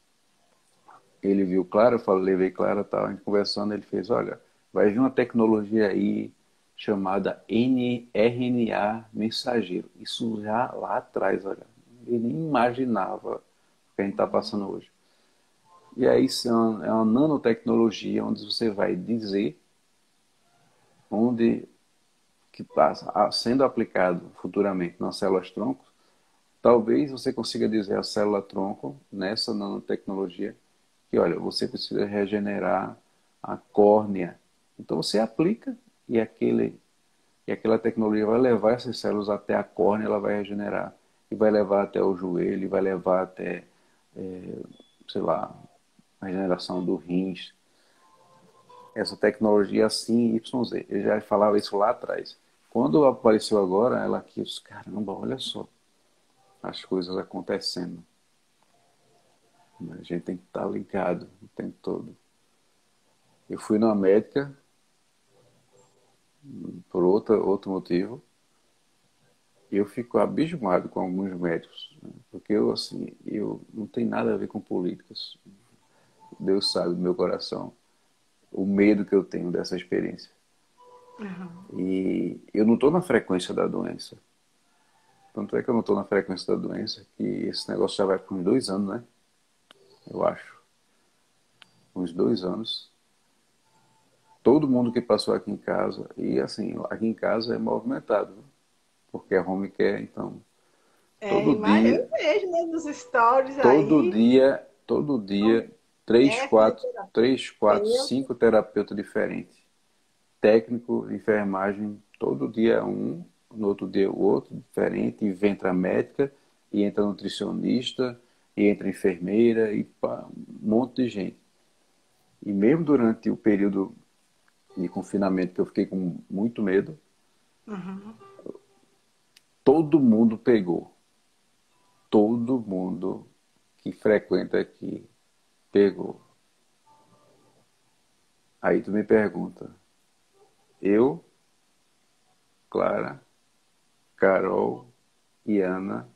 ele viu Clara, eu falei, levei Clara, tá, a gente conversando, ele fez, olha, vai vir uma tecnologia aí chamada R N A mensageiro. Isso já lá atrás, olha, ele nem imaginava o que a gente está passando hoje. E aí isso é uma, é uma nanotecnologia onde você vai dizer onde que está sendo aplicado futuramente nas células-tronco, talvez você consiga dizer à célula-tronco, nessa nanotecnologia, que, olha, você precisa regenerar a córnea. Então você aplica e, aquele, e aquela tecnologia vai levar essas células até a córnea, ela vai regenerar. E vai levar até o joelho, vai levar até, é, sei lá, regeneração do rins, essa tecnologia assim, Y Z. Eu já falava isso lá atrás. Quando apareceu agora, ela aqui, eu disse, caramba, olha só, as coisas acontecendo. A gente tem que estar ligado o tempo todo. Eu fui numa médica, por outra, outro motivo, e eu fico abismado com alguns médicos, né? Porque eu, assim, eu não tenho nada a ver com políticas. Deus sabe do meu coração o medo que eu tenho dessa experiência. Uhum. E eu não estou na frequência da doença. Tanto é que eu não estou na frequência da doença, que esse negócio já vai por uns dois anos, né? Eu acho. Uns dois anos. Todo mundo que passou aqui em casa, e assim, aqui em casa é movimentado, porque a home care, então, É, todo mas dia, eu vejo, né, nos stories todo aí, dia, todo dia, três, é quatro, três, quatro, fisioterapeuta. cinco terapeutas diferentes. Técnico, enfermagem, todo dia é um, no outro dia o outro, diferente, e entra a médica, e entra a nutricionista, e entra a enfermeira, e pá, um monte de gente. E mesmo durante o período de confinamento, que eu fiquei com muito medo, Uhum. todo mundo pegou. Todo mundo que frequenta aqui pegou. Aí tu me pergunta, eu, Clara, Carol e Ana,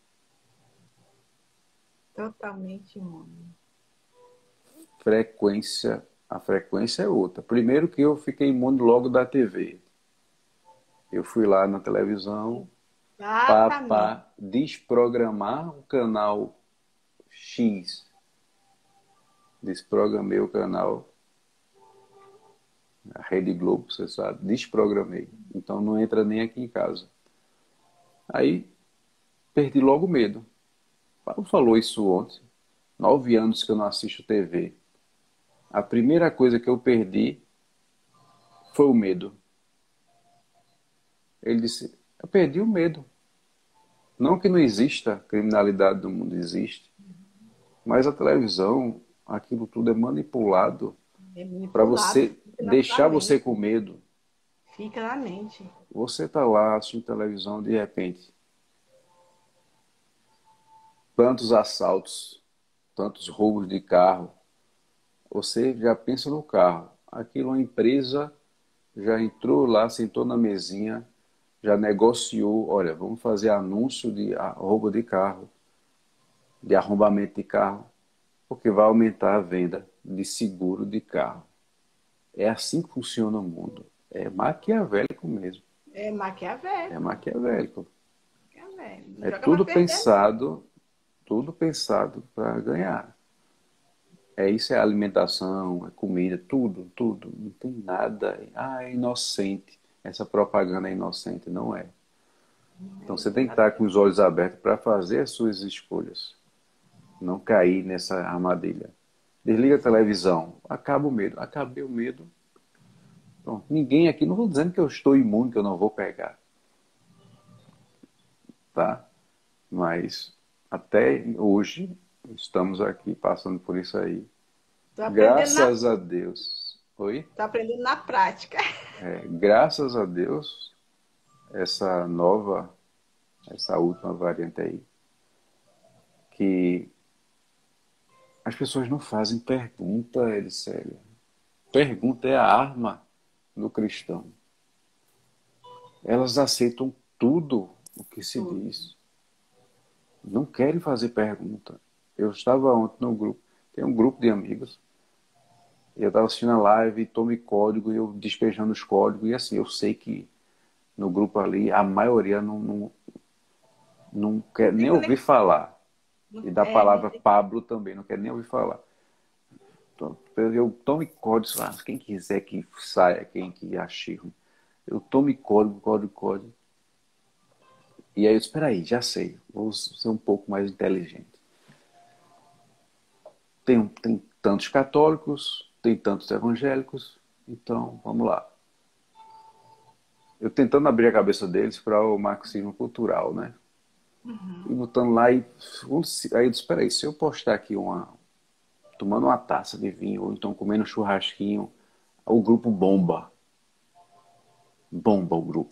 Totalmente imune. frequência, a frequência é outra. Primeiro que eu fiquei imune logo da T V. Eu fui lá na televisão Exatamente. para desprogramar o canal X. Desprogramei o canal, a Rede Globo, você sabe, desprogramei. Então não entra nem aqui em casa. Aí perdi logo o medo. O Paulo falou isso ontem. Nove anos que eu não assisto T V. A primeira coisa que eu perdi foi o medo. Ele disse, eu perdi o medo. Não que não exista criminalidade no mundo, existe. Mas a televisão, aquilo tudo é manipulado É para manipulado, você fica na sua deixar você mente. com medo. Fica na mente. Você está lá assistindo televisão, de repente, tantos assaltos, tantos roubos de carro. Você já pensa no carro. Aquilo, uma empresa já entrou lá, sentou na mesinha, já negociou, olha, vamos fazer anúncio de roubo de carro, de arrombamento de carro, porque vai aumentar a venda de seguro de carro. É assim que funciona o mundo. É maquiavélico mesmo. É É maquiavélico. maquiavélico. Maquiavélico. Não É joga pra tudo perder, não. pensado, tudo pensado para ganhar. É isso, é alimentação, é comida, tudo, tudo. Não tem nada. Ah, é inocente. Essa propaganda é inocente, não é. Não Então é você tem que estar com exatamente. os olhos abertos para fazer as suas escolhas. Não cair nessa armadilha. Desliga a televisão. Acaba o medo. Acabei o medo. Pronto. Ninguém aqui, não estou dizendo que eu estou imune, que eu não vou pegar. Tá? Mas até hoje estamos aqui passando por isso aí. Tô aprendendo na, Graças a Deus. Oi? tô aprendendo na prática. É, graças a Deus, essa nova, essa última variante aí, que as pessoas não fazem pergunta, Elissélia. Pergunta é a arma do cristão. Elas aceitam tudo o que se Tudo. diz. Não querem fazer pergunta. Eu estava ontem no grupo, tem um grupo de amigos, e eu estava assistindo a live, tome código, e eu despejando os códigos, e assim, eu sei que no grupo ali, a maioria não, não, não quer Não tem nem ouvir conexão. falar. Não, E da é, não palavra tem. Pablo também, não quer nem ouvir falar. Então, eu tome código, ah, quem quiser que saia, quem que ache ruim. Eu tome código, código, código. E aí eu disse, espera aí, já sei, vou ser um pouco mais inteligente. Tem, tem tantos católicos, tem tantos evangélicos, então vamos lá. Eu tentando abrir a cabeça deles para o marxismo cultural, né? E Uhum. botando lá e... Aí eu disse, espera aí, se eu postar aqui uma, tomando uma taça de vinho, ou então comendo um churrasquinho, o grupo bomba. Bomba o grupo.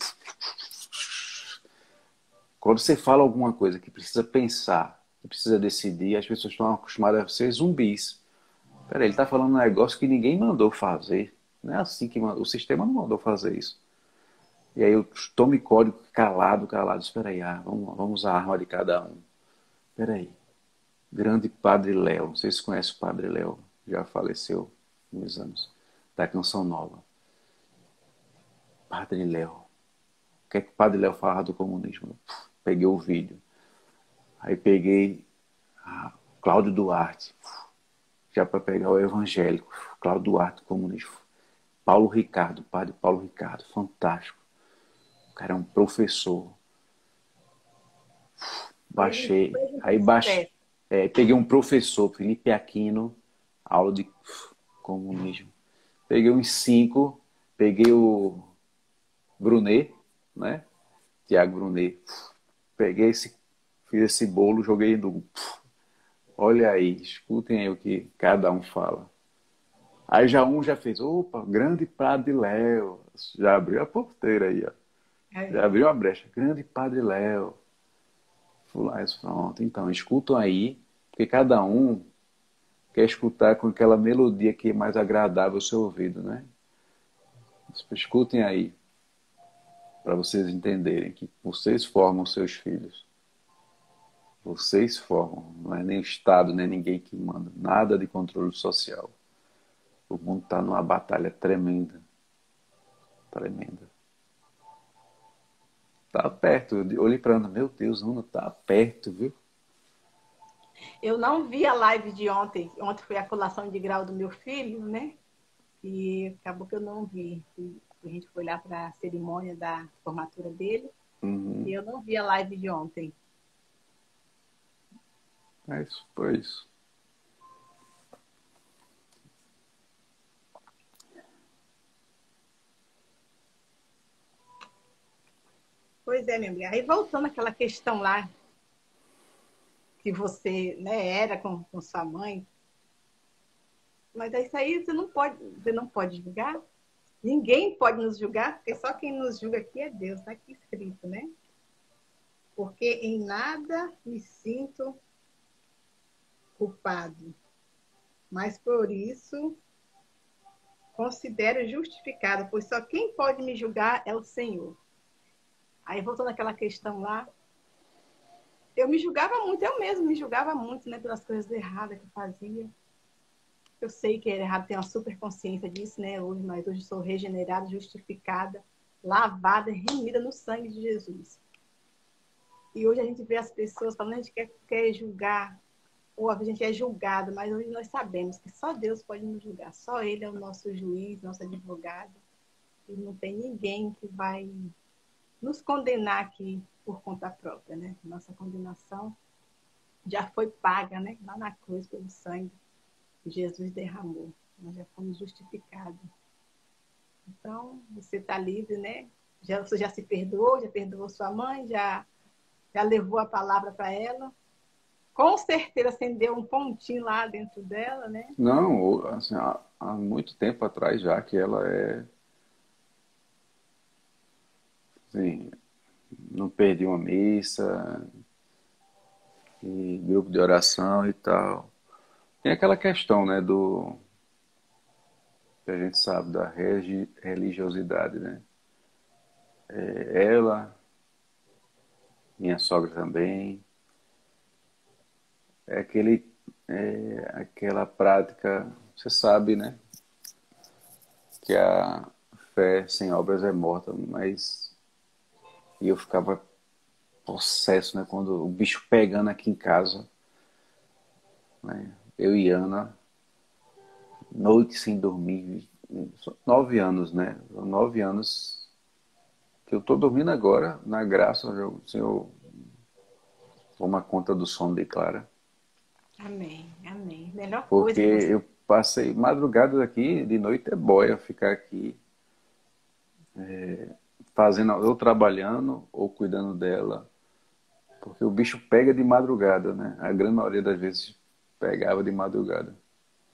Quando você fala alguma coisa que precisa pensar, que precisa decidir, as pessoas estão acostumadas a ser zumbis. Peraí, ele está falando um negócio que ninguém mandou fazer. Não é assim que o sistema não mandou fazer isso. E aí eu tome código calado, calado. Espera aí, ah, vamos, vamos usar a arma de cada um. Espera aí. Grande Padre Léo. Não sei se conhece o Padre Léo. Já faleceu há uns anos. Da Canção Nova. Padre Léo. O que é que o Padre Léo falava do comunismo? Peguei o vídeo. Aí peguei ah, Cláudio Duarte. Já para pegar o evangélico. Cláudio Duarte, comunista. Paulo Ricardo, Padre Paulo Ricardo. Fantástico. O cara é um professor. Baixei. Aí baixei. É, peguei um professor, Felipe Aquino, aula de comunismo. Peguei uns cinco. Peguei o Brunet, né? Tiago Brunet. Peguei esse, fiz esse bolo, joguei no. Olha aí, escutem aí o que cada um fala. Aí já um já fez, opa, grande Padre Léo. Já abriu a porteira aí, ó. Já abriu a brecha. Grande Padre Léo. Fulais, pronto. Então, escutam aí, porque cada um quer escutar com aquela melodia que é mais agradável ao seu ouvido, né? Escutem aí, para vocês entenderem que vocês formam seus filhos. Vocês formam, não é nem o Estado, nem ninguém que manda. Nada de controle social. O mundo está numa batalha tremenda. Tremenda. Está perto. Eu olhei para Ana, meu Deus, Ana, está perto, viu? Eu não vi a live de ontem. Ontem foi a colação de grau do meu filho, né? E acabou que eu não vi. A gente foi lá para a cerimônia da formatura dele. Uhum. E eu não vi a live de ontem. É isso, foi isso. Pois é, minha amiga. Aí voltando àquela questão lá que você, né, era com, com sua mãe. Mas é isso aí, você não pode, você não pode julgar. Ninguém pode nos julgar, porque só quem nos julga aqui é Deus, está aqui escrito, né? Porque em nada me sinto culpado, mas por isso considero justificado, pois só quem pode me julgar é o Senhor. Aí voltando àquela questão lá, eu me julgava muito, eu mesmo me julgava muito, né, pelas coisas erradas que eu fazia. Eu sei que era errado, tenho uma super consciência disso, né, hoje, mas hoje sou regenerada, justificada, lavada, remida no sangue de Jesus. E hoje a gente vê as pessoas falando, a gente quer, quer julgar, ou a gente é julgado, mas hoje nós sabemos que só Deus pode nos julgar, só Ele é o nosso juiz, nosso advogado, e não tem ninguém que vai nos condenar aqui por conta própria, né? Nossa condenação já foi paga, né? Lá na cruz pelo sangue que Jesus derramou. Nós já fomos justificados. Então, você está livre, né? Já, você já se perdoou, já perdoou sua mãe, já, já levou a palavra para ela. Com certeza acendeu um pontinho lá dentro dela, né? Não, assim, há, há muito tempo atrás já que ela é... Assim, não perdi uma missa, e grupo de oração e tal. Tem aquela questão, né, do... que a gente sabe da regi, religiosidade, né? É, ela, minha sogra também, é aquele, é, aquela prática, você sabe, né? Que a fé sem obras é morta, mas e eu ficava possesso, né? Quando o bicho pegando aqui em casa, né? Eu e Ana, noite sem dormir, nove anos, né? Nove anos que eu tô dormindo agora, na graça, o Senhor toma conta do sono de Clara. Amém, amém. Melhor Porque coisa. Você... eu passei madrugadas aqui, de noite é boia ficar aqui é, fazendo, ou trabalhando ou cuidando dela. Porque o bicho pega de madrugada, né? A grande maioria das vezes pegava de madrugada.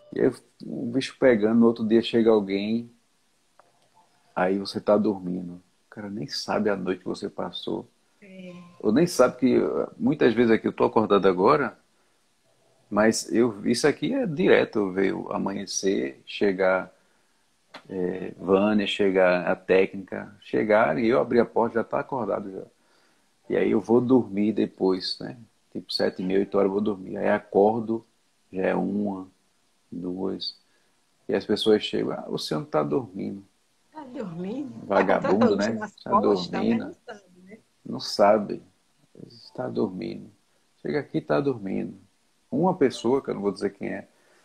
E aí o bicho pegando, no outro dia chega alguém, aí você tá dormindo. O cara nem sabe a noite que você passou. É, Ou nem sabe que muitas vezes aqui eu tô acordado agora, mas eu, isso aqui é direto, eu ver o amanhecer, chegar é, Vânia, chegar a técnica, chegar e eu abrir a porta já tá acordado já. E aí eu vou dormir depois, né? Tipo sete e meia, oito horas eu vou dormir. Aí acordo, já é uma, duas. E as pessoas chegam, ah, você não tá dormindo. tá dormindo? Tá com tanta Vagabundo, luta né? nas Tá costas, mas dormindo. não sabe, né? Não sabe. Está dormindo. Chega aqui e tá dormindo. Uma pessoa, que eu não vou dizer quem é,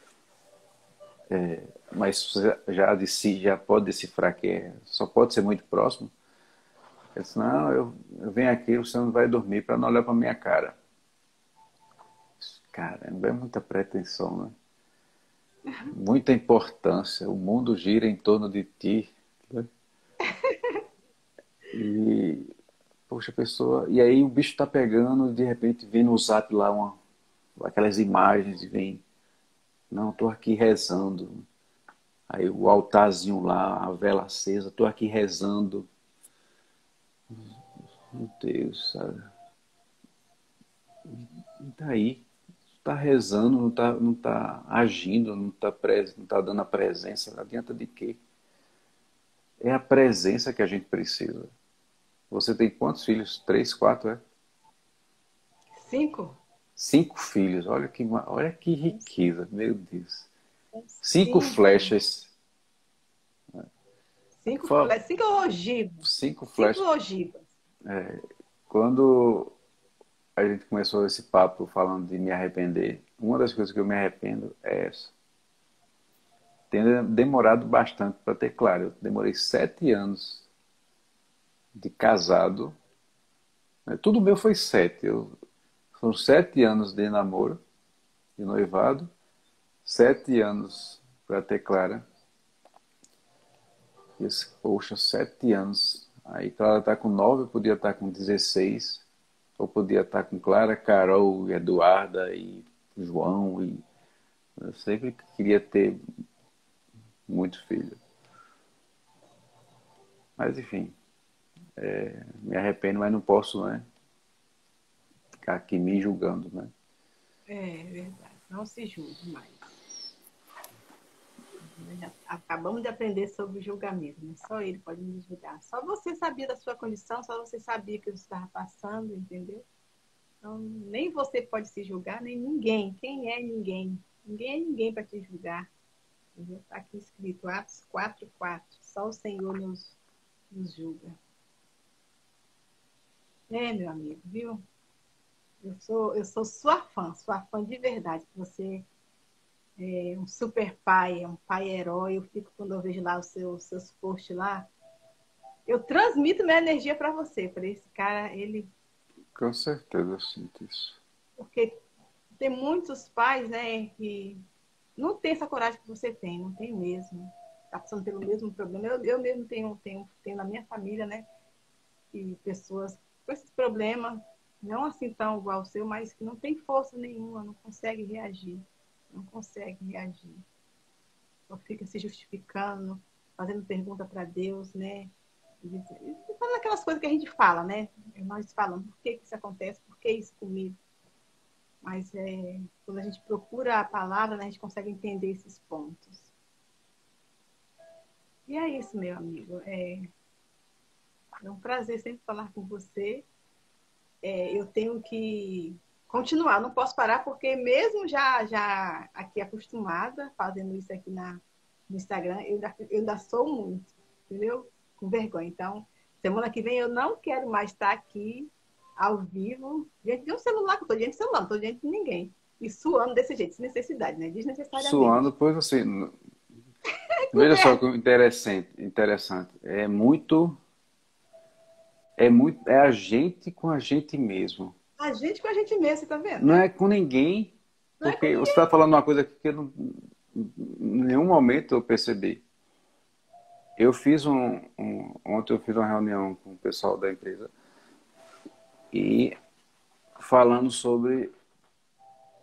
mas já, disse, já pode decifrar que é, só pode ser muito próximo. Ele disse, não, eu, eu venho aqui, você não vai dormir para não olhar para minha cara. Caramba, é muita pretensão, né? Muita importância. O mundo gira em torno de ti. Né? E, poxa, a pessoa. E aí o bicho tá pegando, e de repente vem no zap lá uma, aquelas imagens e vem. Não, tô aqui rezando. Aí o altarzinho lá, a vela acesa, tô aqui rezando. Meu Deus, sabe? E daí? Tá rezando, não tá, não tá agindo, não tá, pres, não tá dando a presença. Não adianta de quê? É a presença que a gente precisa. Você tem quantos filhos? Três, quatro, é? Cinco? Cinco filhos. Olha que, olha que São riqueza, meu Deus. são Cinco cinco. flechas. Cinco, fle- cinco ogivas. Cinco Cinco flechas. ogivas. Quando a gente começou esse papo falando de me arrepender, uma das coisas que eu me arrependo é essa. Tem demorado bastante para ter claro. Eu demorei sete anos de casado. Né? Tudo meu foi sete. Eu, são sete anos de namoro, de noivado, sete anos para ter Clara. E esse, poxa, sete anos. Aí Clara está com nove, eu podia estar com dezesseis. Ou podia estar com Clara, Carol, Eduarda e João. E eu sempre queria ter muito filho. Mas enfim, é, me arrependo, mas não posso, né, ficar aqui me julgando, né? É verdade. Não se julgue mais. Nós já acabamos de aprender sobre o julgamento, né? Só ele pode nos julgar. Só você sabia da sua condição, só você sabia que você estava passando, entendeu? Então, nem você pode se julgar, nem ninguém. Quem é ninguém? Ninguém é ninguém para te julgar. Está aqui escrito, Atos quatro, quatro. Só o Senhor nos, nos julga. É, meu amigo, viu? Eu sou, eu sou sua fã, sua fã de verdade. Você é um super pai, é um pai herói. Eu fico quando eu vejo lá os seus, seus posts lá. Eu transmito minha energia para você, para esse cara, ele. Com certeza eu sinto isso. Porque tem muitos pais, né, que não tem essa coragem que você tem, não tem mesmo. Está passando pelo mesmo problema. Eu, eu mesmo tenho, tenho, tenho na minha família, né, e pessoas com esses problemas, não assim tão igual ao seu, mas que não tem força nenhuma, não consegue reagir, não consegue reagir. Só fica se justificando, fazendo pergunta para Deus, né? E falando aquelas coisas que a gente fala, né? Nós falamos, por que, que isso acontece? Por que isso comigo? Mas é, quando a gente procura a palavra, né, a gente consegue entender esses pontos. E é isso, meu amigo. É, é um prazer sempre falar com você. É, eu tenho que continuar, não posso parar, porque mesmo já, já aqui acostumada, fazendo isso aqui na, no Instagram, eu ainda, eu ainda sou muito, entendeu? Com vergonha. Então, semana que vem eu não quero mais estar aqui ao vivo, diante de um celular, que eu estou diante de celular, não estou diante de ninguém. E suando desse jeito, sem necessidade, né? Suando, Desnecessariamente. pois assim, Com veja só que vergonha. interessante, interessante. É muito, é muito, é a gente com a gente mesmo. A gente com a gente mesmo, você tá vendo, Não né? é com ninguém, Não é com porque você está ninguém. falando uma coisa que eu não, em nenhum momento eu percebi. Eu fiz um, um, ontem eu fiz uma reunião com o pessoal da empresa e falando sobre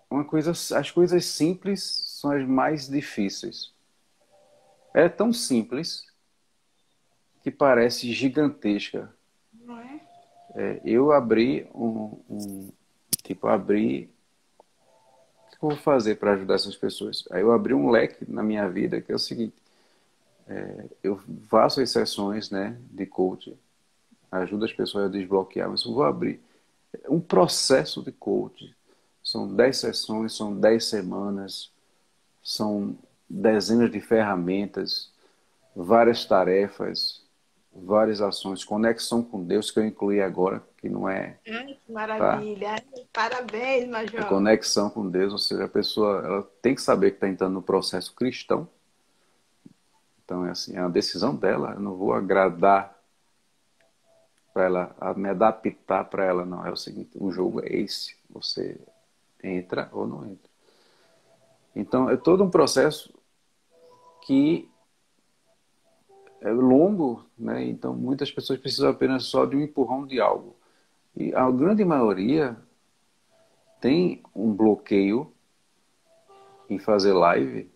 uma coisa, as coisas simples são as mais difíceis. É tão simples que parece gigantesca. Não é? É, eu abri um, um tipo, abri, o que eu vou fazer para ajudar essas pessoas? Aí eu abri um leque na minha vida que é o seguinte: eu faço as sessões, né, de coaching, ajudo as pessoas a desbloquear, mas eu vou abrir um processo de coaching. São dez sessões, são dez semanas, são dezenas de ferramentas, várias tarefas, várias ações, conexão com Deus, que eu incluí agora, que não é, Ai, que tá? maravilha. Ai, parabéns, É Major. conexão com Deus, ou seja, a pessoa ela tem que saber que está entrando no processo cristão. Então, é assim, é uma decisão dela. Eu não vou agradar para ela, a me adaptar para ela, não. É o seguinte, o jogo é esse. Você entra ou não entra. Então, é todo um processo que é longo, né? Então, muitas pessoas precisam apenas só de um empurrão de algo. E a grande maioria tem um bloqueio em fazer live.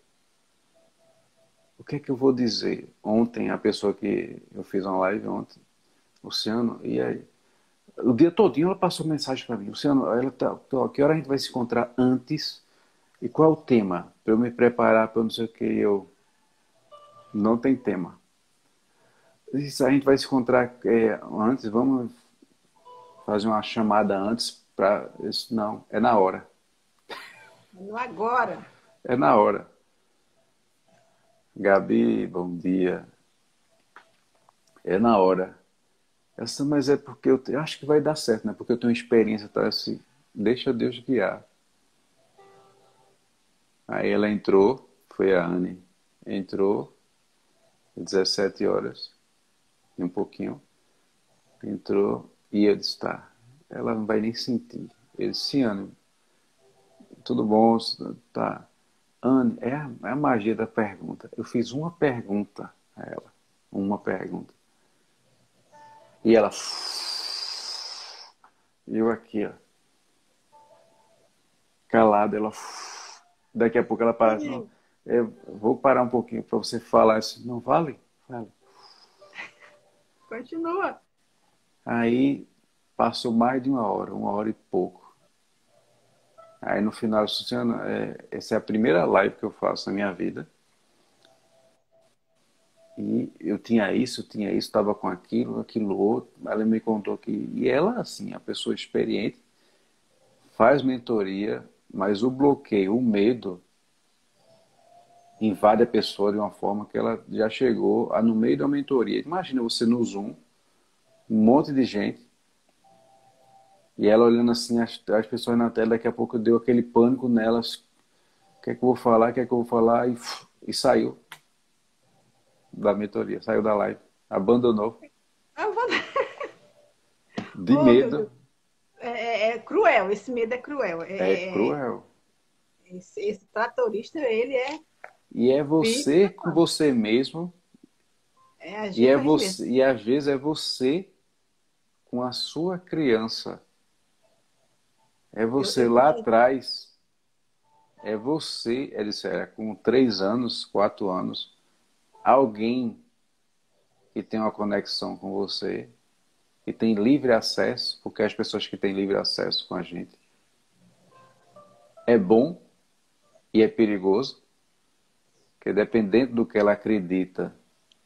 O que é que eu vou dizer? Ontem, a pessoa que eu fiz uma live ontem, Luciano, e aí, o dia todinho ela passou mensagem para mim. Luciano, ela tá, tô, que hora a gente vai se encontrar antes? E qual é o tema? Para eu me preparar para não sei o que. Eu não tem tema. Isso, a gente vai se encontrar é, antes, vamos fazer uma chamada antes para isso. Não, é na hora. No agora. É na hora. Gabi, bom dia. É na hora. Essa, mas é porque eu, te- eu acho que vai dar certo, né? Porque eu tenho experiência, tá assim. Deixa Deus guiar. Aí ela entrou, foi a Anne. Entrou, dezessete horas, e um pouquinho. Entrou e eu disse, tá. Ela não vai nem sentir. Ele disse, sim, Anne, tudo bom? Tá. Anne, é a, é a magia da pergunta. Eu fiz uma pergunta a ela. Uma pergunta. E ela. E eu aqui, ó. Calada, ela. Daqui a pouco ela para. Não, eu vou parar um pouquinho para você falar isso. Não vale? Vale. Continua. Aí passou mais de uma hora, uma hora e pouco. Aí no final, Luciano, é, essa é a primeira live que eu faço na minha vida. E eu tinha isso, eu tinha isso, estava com aquilo, aquilo outro. Ela me contou que. E ela, assim, a pessoa experiente, faz mentoria, mas o bloqueio, o medo, invade a pessoa de uma forma que ela já chegou a, no meio da mentoria. Imagina você no Zoom, um monte de gente, e ela olhando assim as, as pessoas na tela, daqui a pouco deu aquele pânico nelas. O que é que eu vou falar, o que é que eu vou falar? E, e saiu da mentoria, saiu da live, abandonou, Eu vou... de Oh, meu Deus. medo. É, é- é cruel, esse medo é cruel. É, É é- é- cruel. esse, esse tratorista, ele é E é firme, você né, com mano? você mesmo, É e, agir é com ele mesmo. você, e às vezes é você com a sua criança. É Eu, você eu lá tenho. atrás, é você, ele disse, era com três anos, quatro anos, alguém que tem uma conexão com você, que tem livre acesso, porque as pessoas que têm livre acesso com a gente é bom e é perigoso, porque dependendo do que ela acredita,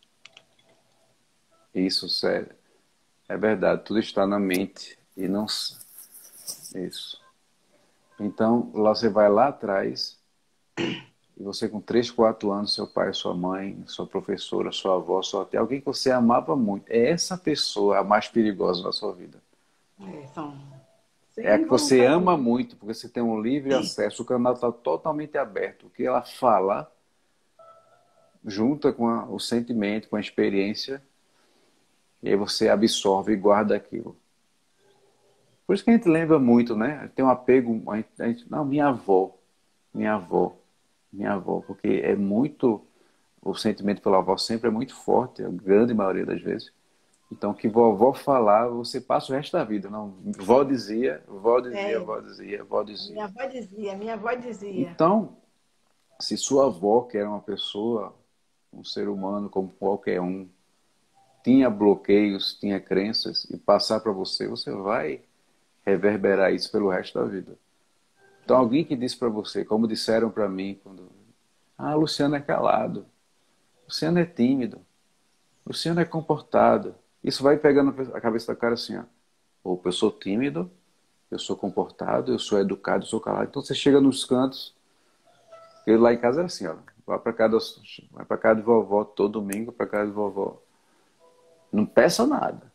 isso sério, é verdade, tudo está na mente e não isso. Então, lá você vai lá atrás e você com três, quatro anos, seu pai, sua mãe, sua professora, sua avó, sua tia, alguém que você amava muito, é essa pessoa a mais perigosa da sua vida. É, são É a sem que você vontade. ama muito, porque você tem um livre acesso, o canal está totalmente aberto. O que ela fala, junta com a, o sentimento, com a experiência, e aí você absorve e guarda aquilo. Por isso que a gente lembra muito, né? Tem um apego, a gente, a gente, não, minha avó, minha avó, minha avó, porque é muito, o sentimento pela avó sempre é muito forte, a grande maioria das vezes. Então, o que vovó falava, você passa o resto da vida. Não, vó dizia, vó dizia, É, vó dizia, vó a dizia. minha avó dizia, a minha avó dizia. Então, se sua avó, que era uma pessoa, um ser humano como qualquer um, tinha bloqueios, tinha crenças, e passar para você, você vai reverberar isso pelo resto da vida. Então, alguém que disse para você, como disseram para mim, quando, ah, Luciano é calado, Luciano é tímido, Luciano é comportado. Isso vai pegando a cabeça da cara assim, ó. Opa, eu sou tímido, eu sou comportado, eu sou educado, eu sou calado. Então você chega nos cantos, eu lá em casa era assim, ó. Vai para casa, vai para casa de vovó todo domingo, para casa de vovó. Não peça nada.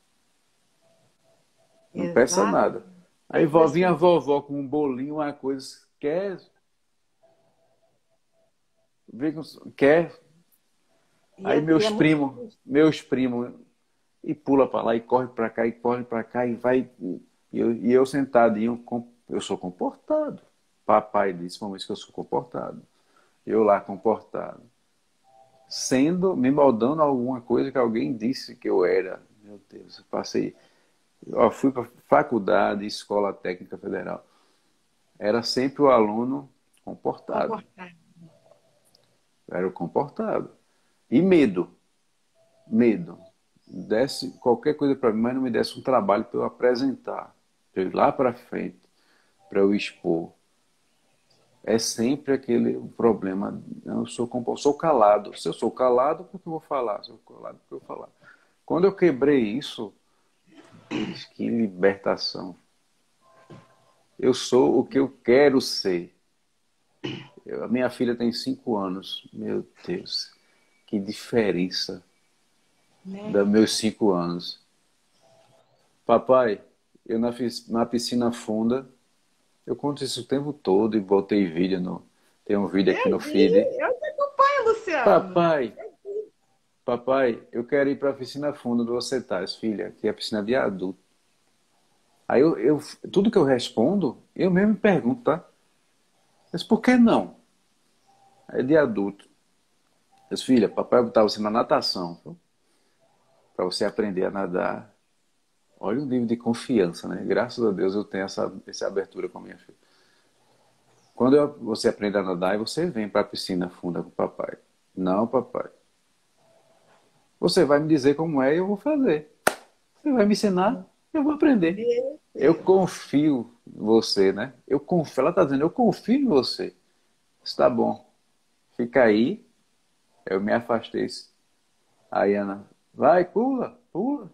Não peça Exato. nada. Aí Eu vó, disse, vinha a vovó com um bolinho, uma coisa, quer, vem com- quer. e Aí é, e é meus muito primos, justo. meus primos, e pula para lá, e corre para cá, e corre para cá, e vai. E eu, e eu sentadinho, com- eu sou comportado. Papai disse uma vez que eu sou comportado. Eu lá comportado. Sendo, me moldando a alguma coisa que alguém disse que eu era. Meu Deus, eu passei. Eu fui para faculdade, escola técnica federal. Era sempre o aluno comportado. Comportar. Era o comportado. E medo. Medo. Desse qualquer coisa para mim, mas não me desse um trabalho para eu apresentar. Para eu ir lá para frente, para eu expor. É sempre aquele problema. Eu sou, compo- sou calado. Se eu sou calado, por que eu vou falar? Se eu sou calado, por que eu vou falar? Quando eu quebrei isso, Deus, que libertação. Eu sou o que eu quero ser. Eu- a minha filha tem cinco anos. Meu Deus, que diferença Né? dos meus cinco anos. Papai, eu na, fis- na piscina funda, eu conto isso o tempo todo e botei vídeo no. Tem um vídeo aqui no Eu vi, feed. eu te acompanho, Luciano. Papai, papai, eu quero ir para a piscina funda do Ocetais, filha, que é a piscina de adulto. Aí eu, eu, tudo que eu respondo, eu mesmo me pergunto, tá? Mas por que não? É de adulto. Mas, filha, papai vai botar você na natação, para você aprender a nadar. Olha o nível de confiança, né? Graças a Deus eu tenho essa, essa abertura com a minha filha. Quando eu- você aprende a nadar, você vem para a piscina funda com o papai. Não, papai. Você vai me dizer como é e eu vou fazer. Você vai me ensinar, eu vou aprender. Meu Eu Deus. confio em você, né? Eu confio, ela está dizendo, eu confio em você. Está bom. Fica aí. Eu me afastei. Aí Ana, vai, pula, pula.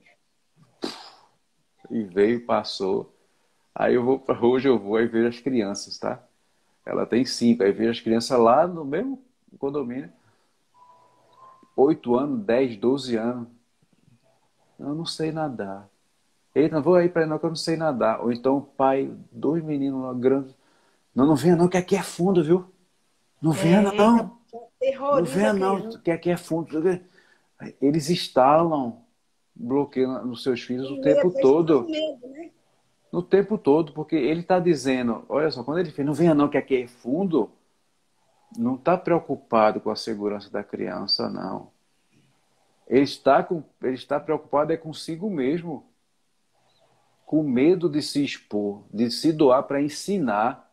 E veio, passou. Aí eu vou para hoje eu vou aí ver as crianças, tá? Ela tem cinco, aí vejo as crianças lá no mesmo condomínio, oito anos, dez, doze anos. Eu não sei nadar. Eita, não vou aí para não que eu não sei nadar. Ou então o pai, dois meninos lá grandes. Não, não venha não, que aqui é fundo, viu? Não venha É, já, não. já Não terroriza a venha não, criança. que aqui é fundo. Eles instalam bloqueio nos seus filhos o Com tempo medo, eles estão com todo. medo, né? No tempo todo, porque ele está dizendo, olha só, quando ele fez, não venha não, que aqui é fundo, não está preocupado com a segurança da criança, não. Ele está, com, ele está preocupado é consigo mesmo, com medo de se expor, de se doar para ensinar,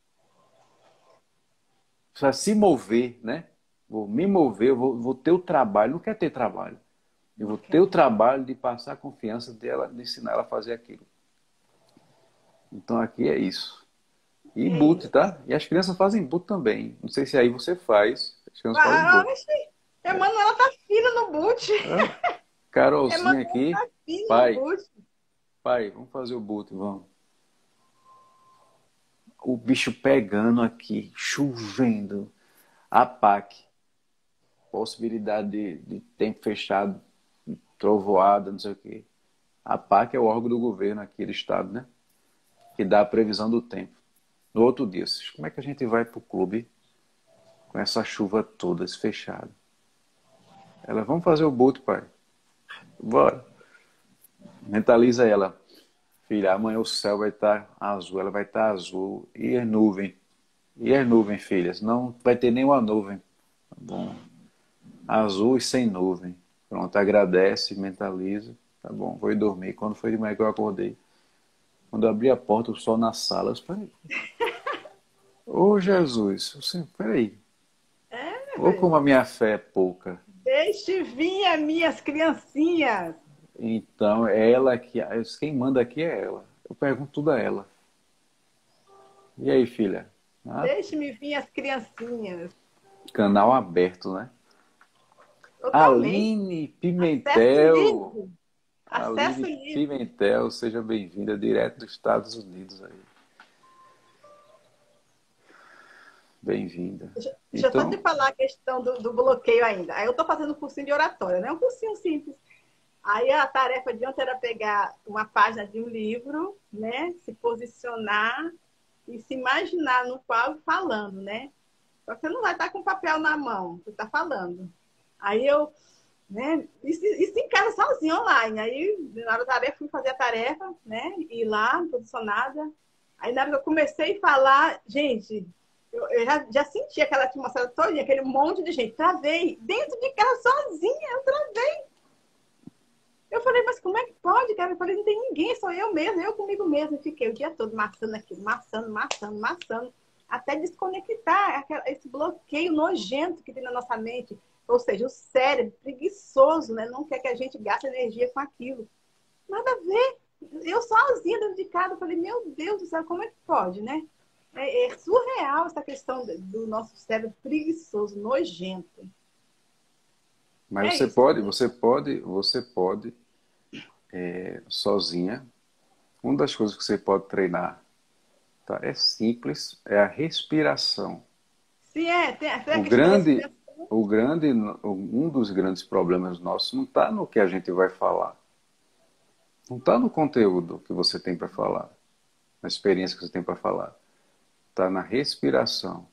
para se mover, né? Vou me mover, eu vou, vou ter o trabalho, não quer ter trabalho. Eu Não vou ter o quer. trabalho de passar a confiança dela, de ensinar ela a fazer aquilo. Então aqui é isso. E É boot, isso. tá? E as crianças fazem boot também. Não sei se aí você faz. As crianças fazem Ah, boot. oxe, Emanuela tá fina no boot. Hã? Carolzinha Emanuela aqui. tá fina no Pai, boot. pai, vamos fazer o boot, vamos. O bicho pegando aqui, chovendo. A PAC. Possibilidade de, de tempo fechado, trovoada, não sei o quê. A PAC é o órgão do governo aqui do estado, né? Que dá a previsão do tempo. No outro dia, como é que a gente vai pro clube com essa chuva toda, esse fechado? Ela, vamos fazer o boot, pai. Bora. Mentaliza ela. Filha, amanhã o céu vai estar azul, ela vai estar azul. E as nuvens? E as nuvens, filhas? Não vai ter nenhuma nuvem. Tá bom. Azul e sem nuvem. Pronto, agradece, mentaliza. tá bom, vou ir dormir. Quando foi de manhã que eu acordei, quando eu abri a porta, o sol na sala, eu falei, ô Jesus, assim, peraí, É, meu ou como a filho. minha fé é pouca. Deixe vir as minhas criancinhas. Então, é ela que, quem manda aqui é ela. Eu pergunto tudo a ela. E aí, filha? Ah, Deixe-me vir as criancinhas. canal aberto, né? Totalmente. Aline Acesso Pimentel. livre. Acesso Aline livre. Pimentel, seja bem-vinda, direto dos Estados Unidos aí. Bem-vinda. Deixa, deixa eu só te Então, falar a questão do, do bloqueio ainda. Aí eu estou fazendo um cursinho de oratória, né? Um cursinho simples. Aí a tarefa de ontem era pegar uma página de um livro, né? Se posicionar e se imaginar no qual falando, né? Só que você não vai estar com o papel na mão, você está falando. Aí eu, né? Isso, isso em casa sozinho, online. Aí, na hora da tarefa, fui fazer a tarefa, né? Ir lá, posicionada. Aí, na hora que eu comecei a falar, gente, eu, eu já, já senti aquela atmosfera toda, aquele monte de gente. Travei. Dentro de casa, sozinha, eu travei. Eu falei, mas como é que pode, cara? Eu falei, não tem ninguém, sou eu mesmo, eu comigo mesmo. Eu fiquei o dia todo maçando aquilo, maçando, maçando, maçando, até desconectar aquela- esse bloqueio nojento que tem na nossa mente. Ou seja, o cérebro preguiçoso, né? Não quer que a gente gaste energia com aquilo. Nada a ver. Eu sozinha dentro de casa, eu falei, meu Deus do céu, como é que pode, né? É, é surreal essa questão do nosso cérebro preguiçoso, nojento. mas É você isso. pode, você pode, você pode, é, sozinha. Uma das coisas que você pode treinar, tá? É simples, é a respiração. Se é, tem, tem a O questão da grande, respiração. o grande, um dos grandes problemas nossos não está no que a gente vai falar, não está no conteúdo que você tem para falar, na experiência que você tem para falar, está na respiração.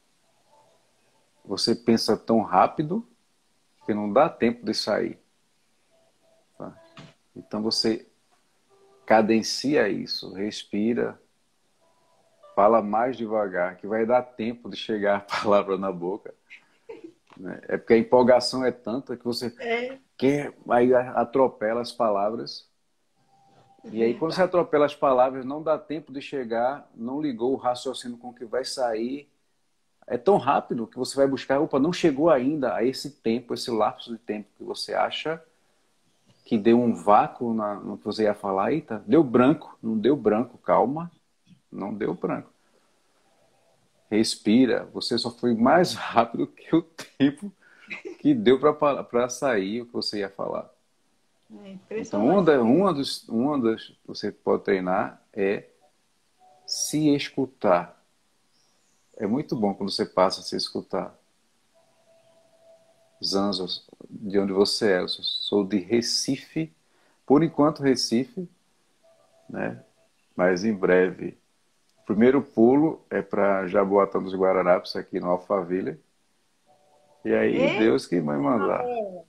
Você pensa tão rápido que não dá tempo de sair. Tá? Então você cadencia isso, respira, fala mais devagar, que vai dar tempo de chegar a palavra na boca. Né? É porque a empolgação é tanta que você É quer, aí atropela as palavras. E aí, quando você verdade. atropela as palavras, não dá tempo de chegar, não ligou o raciocínio com o que vai sair. É tão rápido que você vai buscar, opa, não chegou ainda a esse tempo, esse lapso de tempo que você acha que deu um vácuo na, no que você ia falar. Eita, deu branco. Não deu branco, calma. Não deu branco. Respira. Você só foi mais rápido que o tempo que deu para sair o que você ia falar. É Então, uma, impressionante da, mesmo. uma, dos, uma das que você pode treinar é se escutar. É muito bom quando você passa a se escutar. Zanzo, de onde você é? Eu sou de Recife. Por enquanto, Recife, né? Mas em breve. O primeiro pulo é para Jaboatão dos Guararapes, aqui no Alphaville. E aí, Eita, Deus que vai mandar. amor.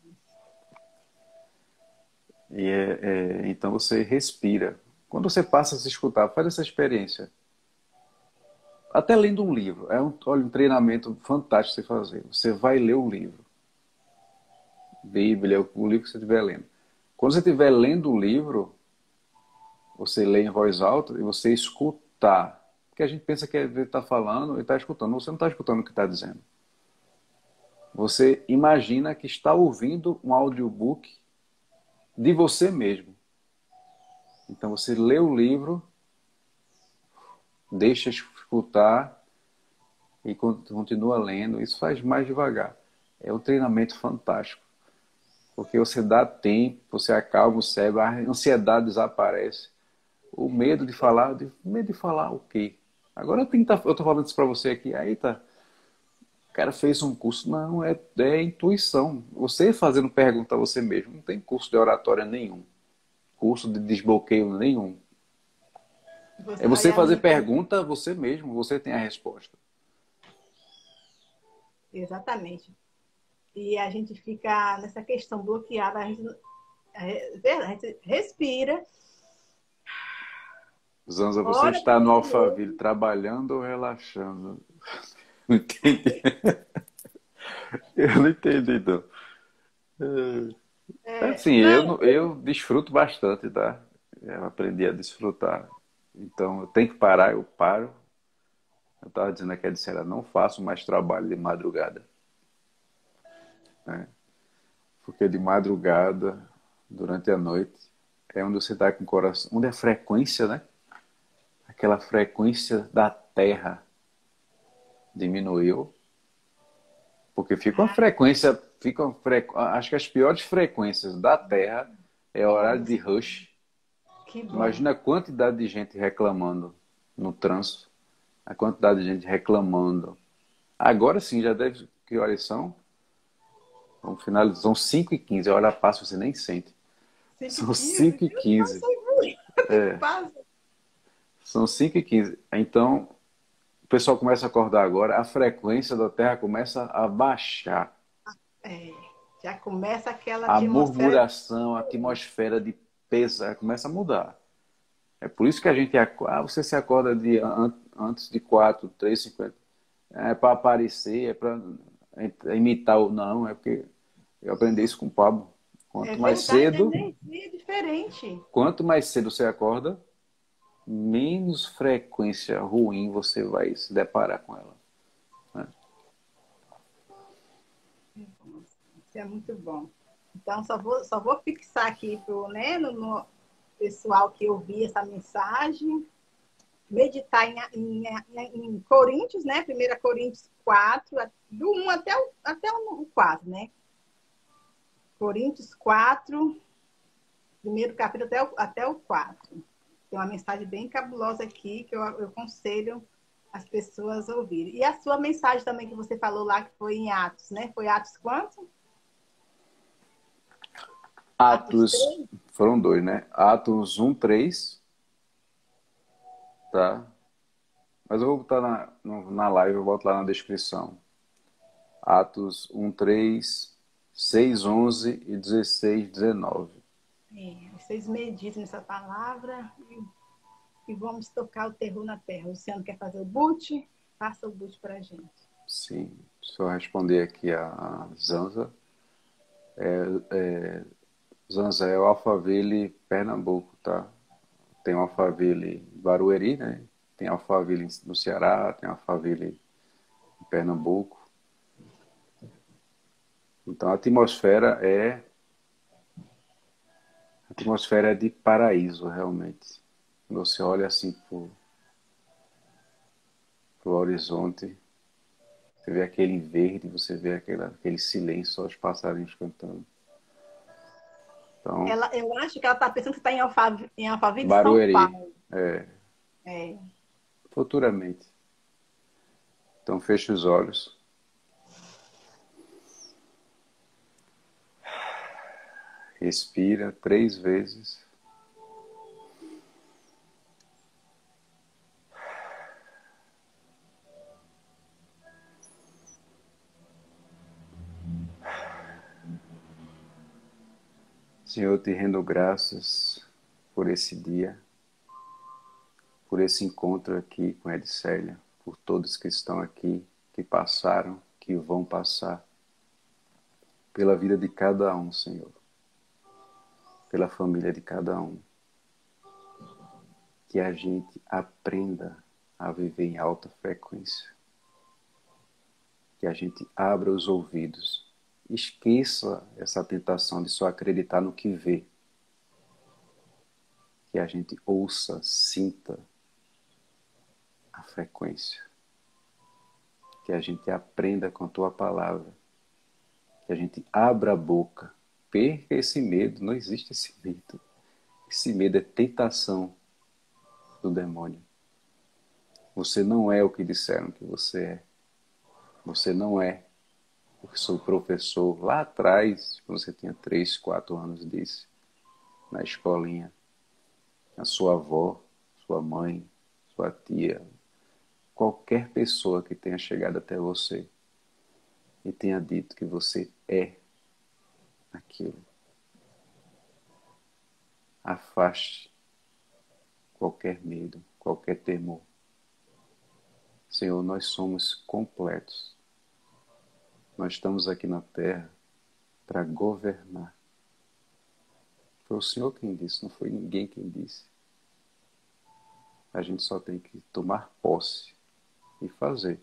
E é, é, então você respira. Quando você passa a se escutar, faz essa experiência. Até lendo um livro. É um, olha, um treinamento fantástico você fazer. Você vai ler o livro. Bíblia, o livro que você estiver lendo. Quando você estiver lendo o livro, você lê em voz alta e você escutar. Porque a gente pensa que ele está falando e está escutando. Você não está escutando o que está dizendo. Você imagina que está ouvindo um audiobook de você mesmo. Então você lê o livro, deixa escutar e continua lendo. Isso faz mais devagar. É um treinamento fantástico. Porque você dá tempo, você acalma o cérebro, a ansiedade desaparece. O medo de falar, de, medo de falar o quê? Agora eu tenho que tá, eu estou falando isso para você aqui. Aí tá, o cara fez um curso. Não, é, é intuição. Você fazendo pergunta a você mesmo. Não tem curso de oratória nenhum. Curso de desbloqueio nenhum. É Você, aí você a fazer mente, pergunta a você mesmo. Você tem a resposta. exatamente. E a gente fica nessa questão bloqueada, a gente, a gente respira, Zanza, você ora está no comigo Alphaville mesmo. trabalhando ou relaxando? Não entendi. Eu não entendi, então. É, Assim, eu, não, não- eu desfruto bastante, tá? Eu aprendi a desfrutar. Então, eu tenho que parar, eu paro. Eu estava dizendo aqui a Dissera, não faço mais trabalho de madrugada, né? Porque de madrugada, durante a noite, é onde você está com o coração, onde a frequência, né? Aquela frequência da Terra diminuiu, porque fica uma ah, frequência, fica uma frequ... acho que as piores frequências da Terra é o horário de nossa, rush. que bom. Imagina a quantidade de gente reclamando no trânsito, a quantidade de gente reclamando. Agora sim, já deve, que horas são? Vamos finalizar, são cinco e quinze, a hora passa, você nem sente. cinco e São quinze, cinco e Deus, quinze. passa muito. O tempo passa. São cinco e quinze. Então, o pessoal começa a acordar agora, a frequência da Terra começa a baixar. É, já começa aquela A atmosfera murmuração, a atmosfera de peso começa a mudar. É por isso que a gente acorda. Ah, você se acorda de, an- antes de quatro, três, cinquenta. É para aparecer, é para imitar ou não. É porque eu aprendi isso com o Pablo. é Quanto mais verdade, a cedo, energia é diferente. quanto mais cedo você acorda, menos frequência ruim você vai se deparar com ela, né? Isso é muito bom. Então, só vou, só vou fixar aqui pro, né, no, no pessoal que ouvir essa mensagem, meditar em, em, em, em Coríntios, né? primeira Coríntios quatro, do um até o, até o quatro, né? Coríntios quatro, primeiro capítulo até o, até o quatro. Tem uma mensagem bem cabulosa aqui que eu, eu aconselho as pessoas a ouvirem. E a sua mensagem também que você falou lá, que foi em Atos, né? Foi Atos quanto? Atos Atos, três. foram dois, né? Atos um, três, tá? Mas eu vou botar na, no- na live, eu boto lá na descrição. Atos um, três, seis, onze e dezesseis, dezenove. É, vocês meditem nessa palavra e, e vamos tocar o terror na terra. O Luciano quer fazer o boot? Faça o boot para a gente. Sim, só responder aqui a Zanza. Zanza é o Alphaville, Pernambuco, tá? Tem o Alphaville Barueri, né? Tem Alphaville no Ceará, tem Alphaville em Pernambuco. Então a atmosfera é a atmosfera é de paraíso, realmente. Quando você olha assim pro, pro horizonte, você vê aquele verde, você vê aquele, aquele silêncio, só os passarinhos cantando. Então, Ela, eu acho que ela está pensando que está em Alphaville, em Alphaville, São Barueri, Paulo. é, É. futuramente. Então feche os olhos. Respira três vezes. Senhor, te rendo graças por esse dia, por esse encontro aqui com a Edicélia, por todos que estão aqui, que passaram, que vão passar, pela vida de cada um, Senhor, pela família de cada um. Que a gente aprenda a viver em alta frequência, que a gente abra os ouvidos, esqueça essa tentação de só acreditar no que vê, que a gente ouça, sinta a frequência, que a gente aprenda com a tua palavra, que a gente abra a boca, perca esse medo, não existe esse medo. Esse medo é tentação do demônio. Você não é o que disseram que você é. Você não é o que seu professor lá atrás, quando você tinha três, quatro anos, disse na escolinha. A sua avó, sua mãe, sua tia, qualquer pessoa que tenha chegado até você e tenha dito que você é aquilo. Afaste qualquer medo, qualquer temor. Senhor, nós somos completos. Nós estamos aqui na terra para governar. Foi o Senhor quem disse, não foi ninguém quem disse. A gente só tem que tomar posse e fazer.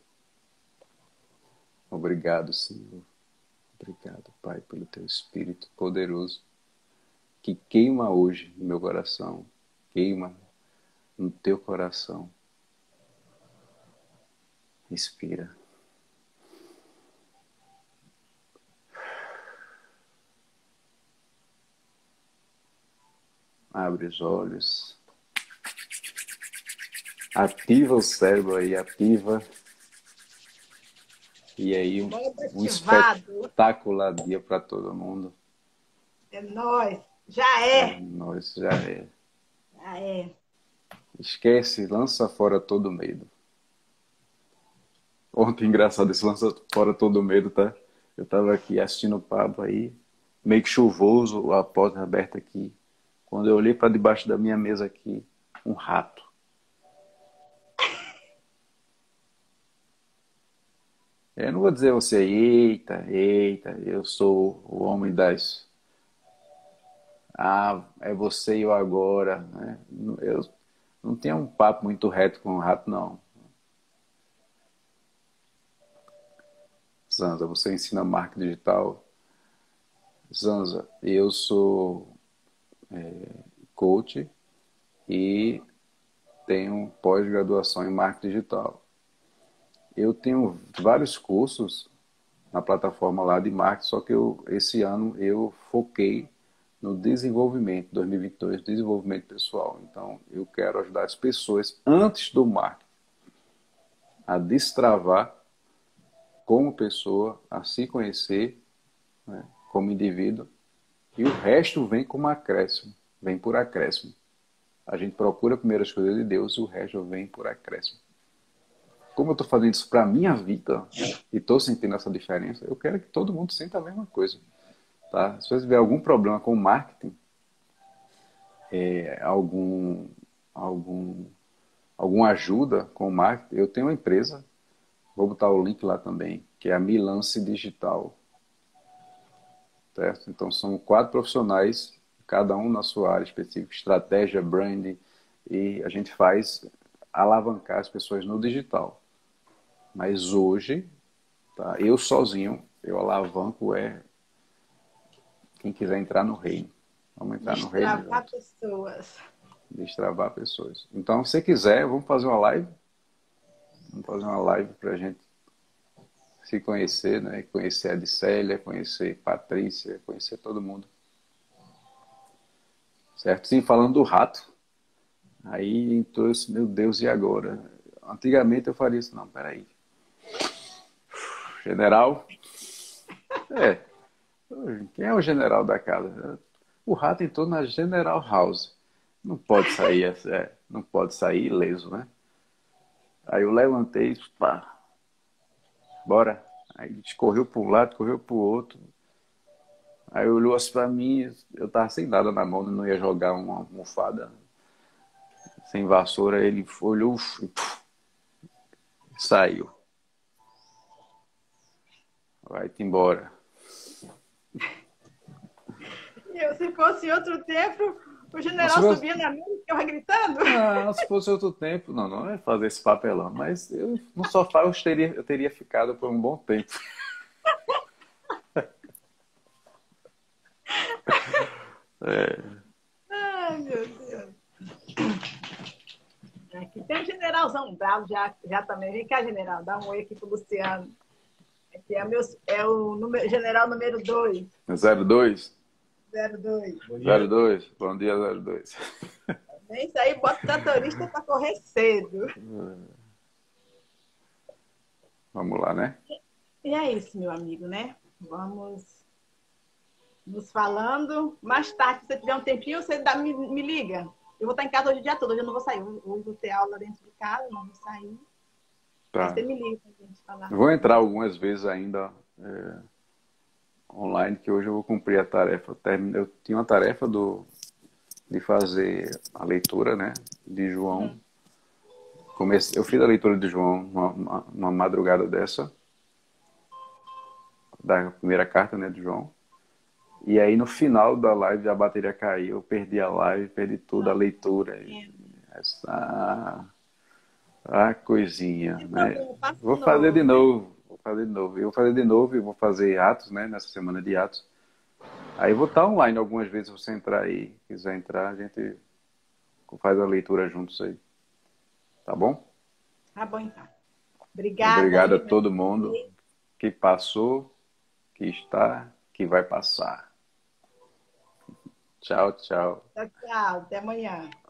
Obrigado, Senhor. Obrigado, Pai, pelo teu Espírito poderoso que queima hoje no meu coração, queima no teu coração. Respira. Abre os olhos. Ativa o cérebro aí, ativa. E aí, um, um espetacular dia para todo mundo. É nóis. Já é. É nóis, já é. Já é. Esquece, lança fora todo medo. Ontem, engraçado, esse lança fora todo medo, tá? Eu tava aqui assistindo o Pablo aí, meio que chuvoso, a porta aberta aqui. Quando eu olhei para debaixo da minha mesa aqui, um rato. Eu não vou dizer a você, eita, eita, eu sou o homem das... Ah, é você e eu agora. Né? Eu não tenho um papo muito reto com o rato, não. Zanza, você ensina marketing digital. Zanza, eu sou é, coach e tenho pós-graduação em marketing digital. Eu tenho vários cursos na plataforma lá de marketing, só que eu, esse ano eu foquei no desenvolvimento, dois mil e vinte e dois, desenvolvimento pessoal. Então, eu quero ajudar as pessoas, antes do marketing, a destravar como pessoa, a se conhecer, né, como indivíduo, e o resto vem como acréscimo, vem por acréscimo. A gente procura primeiro as coisas de Deus e o resto vem por acréscimo. Como eu estou fazendo isso para a minha vida e estou sentindo essa diferença, eu quero que todo mundo sinta a mesma coisa. Tá? Se você tiver algum problema com o marketing, é, algum, algum, alguma ajuda com o marketing, eu tenho uma empresa, vou botar o link lá também, que é a Milance Digital. Certo? Então são quatro profissionais, cada um na sua área específica, estratégia, branding, e a gente faz alavancar as pessoas no digital. Mas hoje, tá, eu sozinho, eu alavanco é quem quiser entrar no reino. Vamos entrar no reino. Destravar pessoas. Destravar pessoas. Então, se quiser, vamos fazer uma live. Vamos fazer uma live para a gente se conhecer, né? Conhecer a Adicélia, conhecer Patrícia, conhecer todo mundo. Certo? Sim, falando do rato. Aí entrou esse, meu Deus, e agora? Antigamente eu faria isso. Não, peraí. General? É. Quem é o general da casa? O rato entrou na General House. Não pode sair, é, não pode sair ileso, né? Aí eu levantei, pá, bora. Aí a gente correu para um lado, correu para o outro. Aí olhou assim para mim, eu tava sem nada na mão, não ia jogar uma almofada sem vassoura. Ele olhou e puf, saiu. Vai-te embora. Eu, se fosse outro tempo, o general fosse... subia na mesa e ficava gritando. Não, se fosse outro tempo, não, não é fazer esse papelão. Mas eu, no sofá eu teria, eu teria ficado por um bom tempo. É. Ai, meu Deus. Aqui tem um generalzão bravo já, já também. Vem cá, general, dá um oi aqui pro Luciano. Aqui é, meu, é o número, general número dois. zero dois? zero dois. zero dois. Bom dia, zero dois. Nem isso aí, bota o tratorista para correr cedo. Vamos lá, né? E é isso, meu amigo, né? Vamos nos falando. Mais tarde, se você tiver um tempinho, você dá, me, me liga. Eu vou estar em casa hoje o dia todo. Hoje eu não vou sair. Hoje eu vou ter aula dentro de casa, não vou sair. Tá. Aí você me liga pra gente falar. Vou entrar algumas vezes ainda é, online, que hoje eu vou cumprir a tarefa. Eu tinha uma tarefa do, de fazer a leitura, né, de João. Hum. Comecei, eu fiz a leitura de João numa, numa madrugada dessa, da primeira carta, né, de João. E aí no final da live a bateria caiu, eu perdi a live, perdi tudo, a leitura. Essa a coisinha, Não tem né? problema, faça de Vou fazer de novo. novo, vou fazer de novo. Eu vou fazer de novo e vou fazer Atos, né? Nessa semana de Atos. Aí vou estar online algumas vezes, se você entrar aí, quiser entrar, a gente faz a leitura juntos aí. Tá bom? Tá bom, então. Obrigada Obrigado a aí, todo mundo que passou, que está, que vai passar. Tchau, tchau. tchau, tchau. Até amanhã.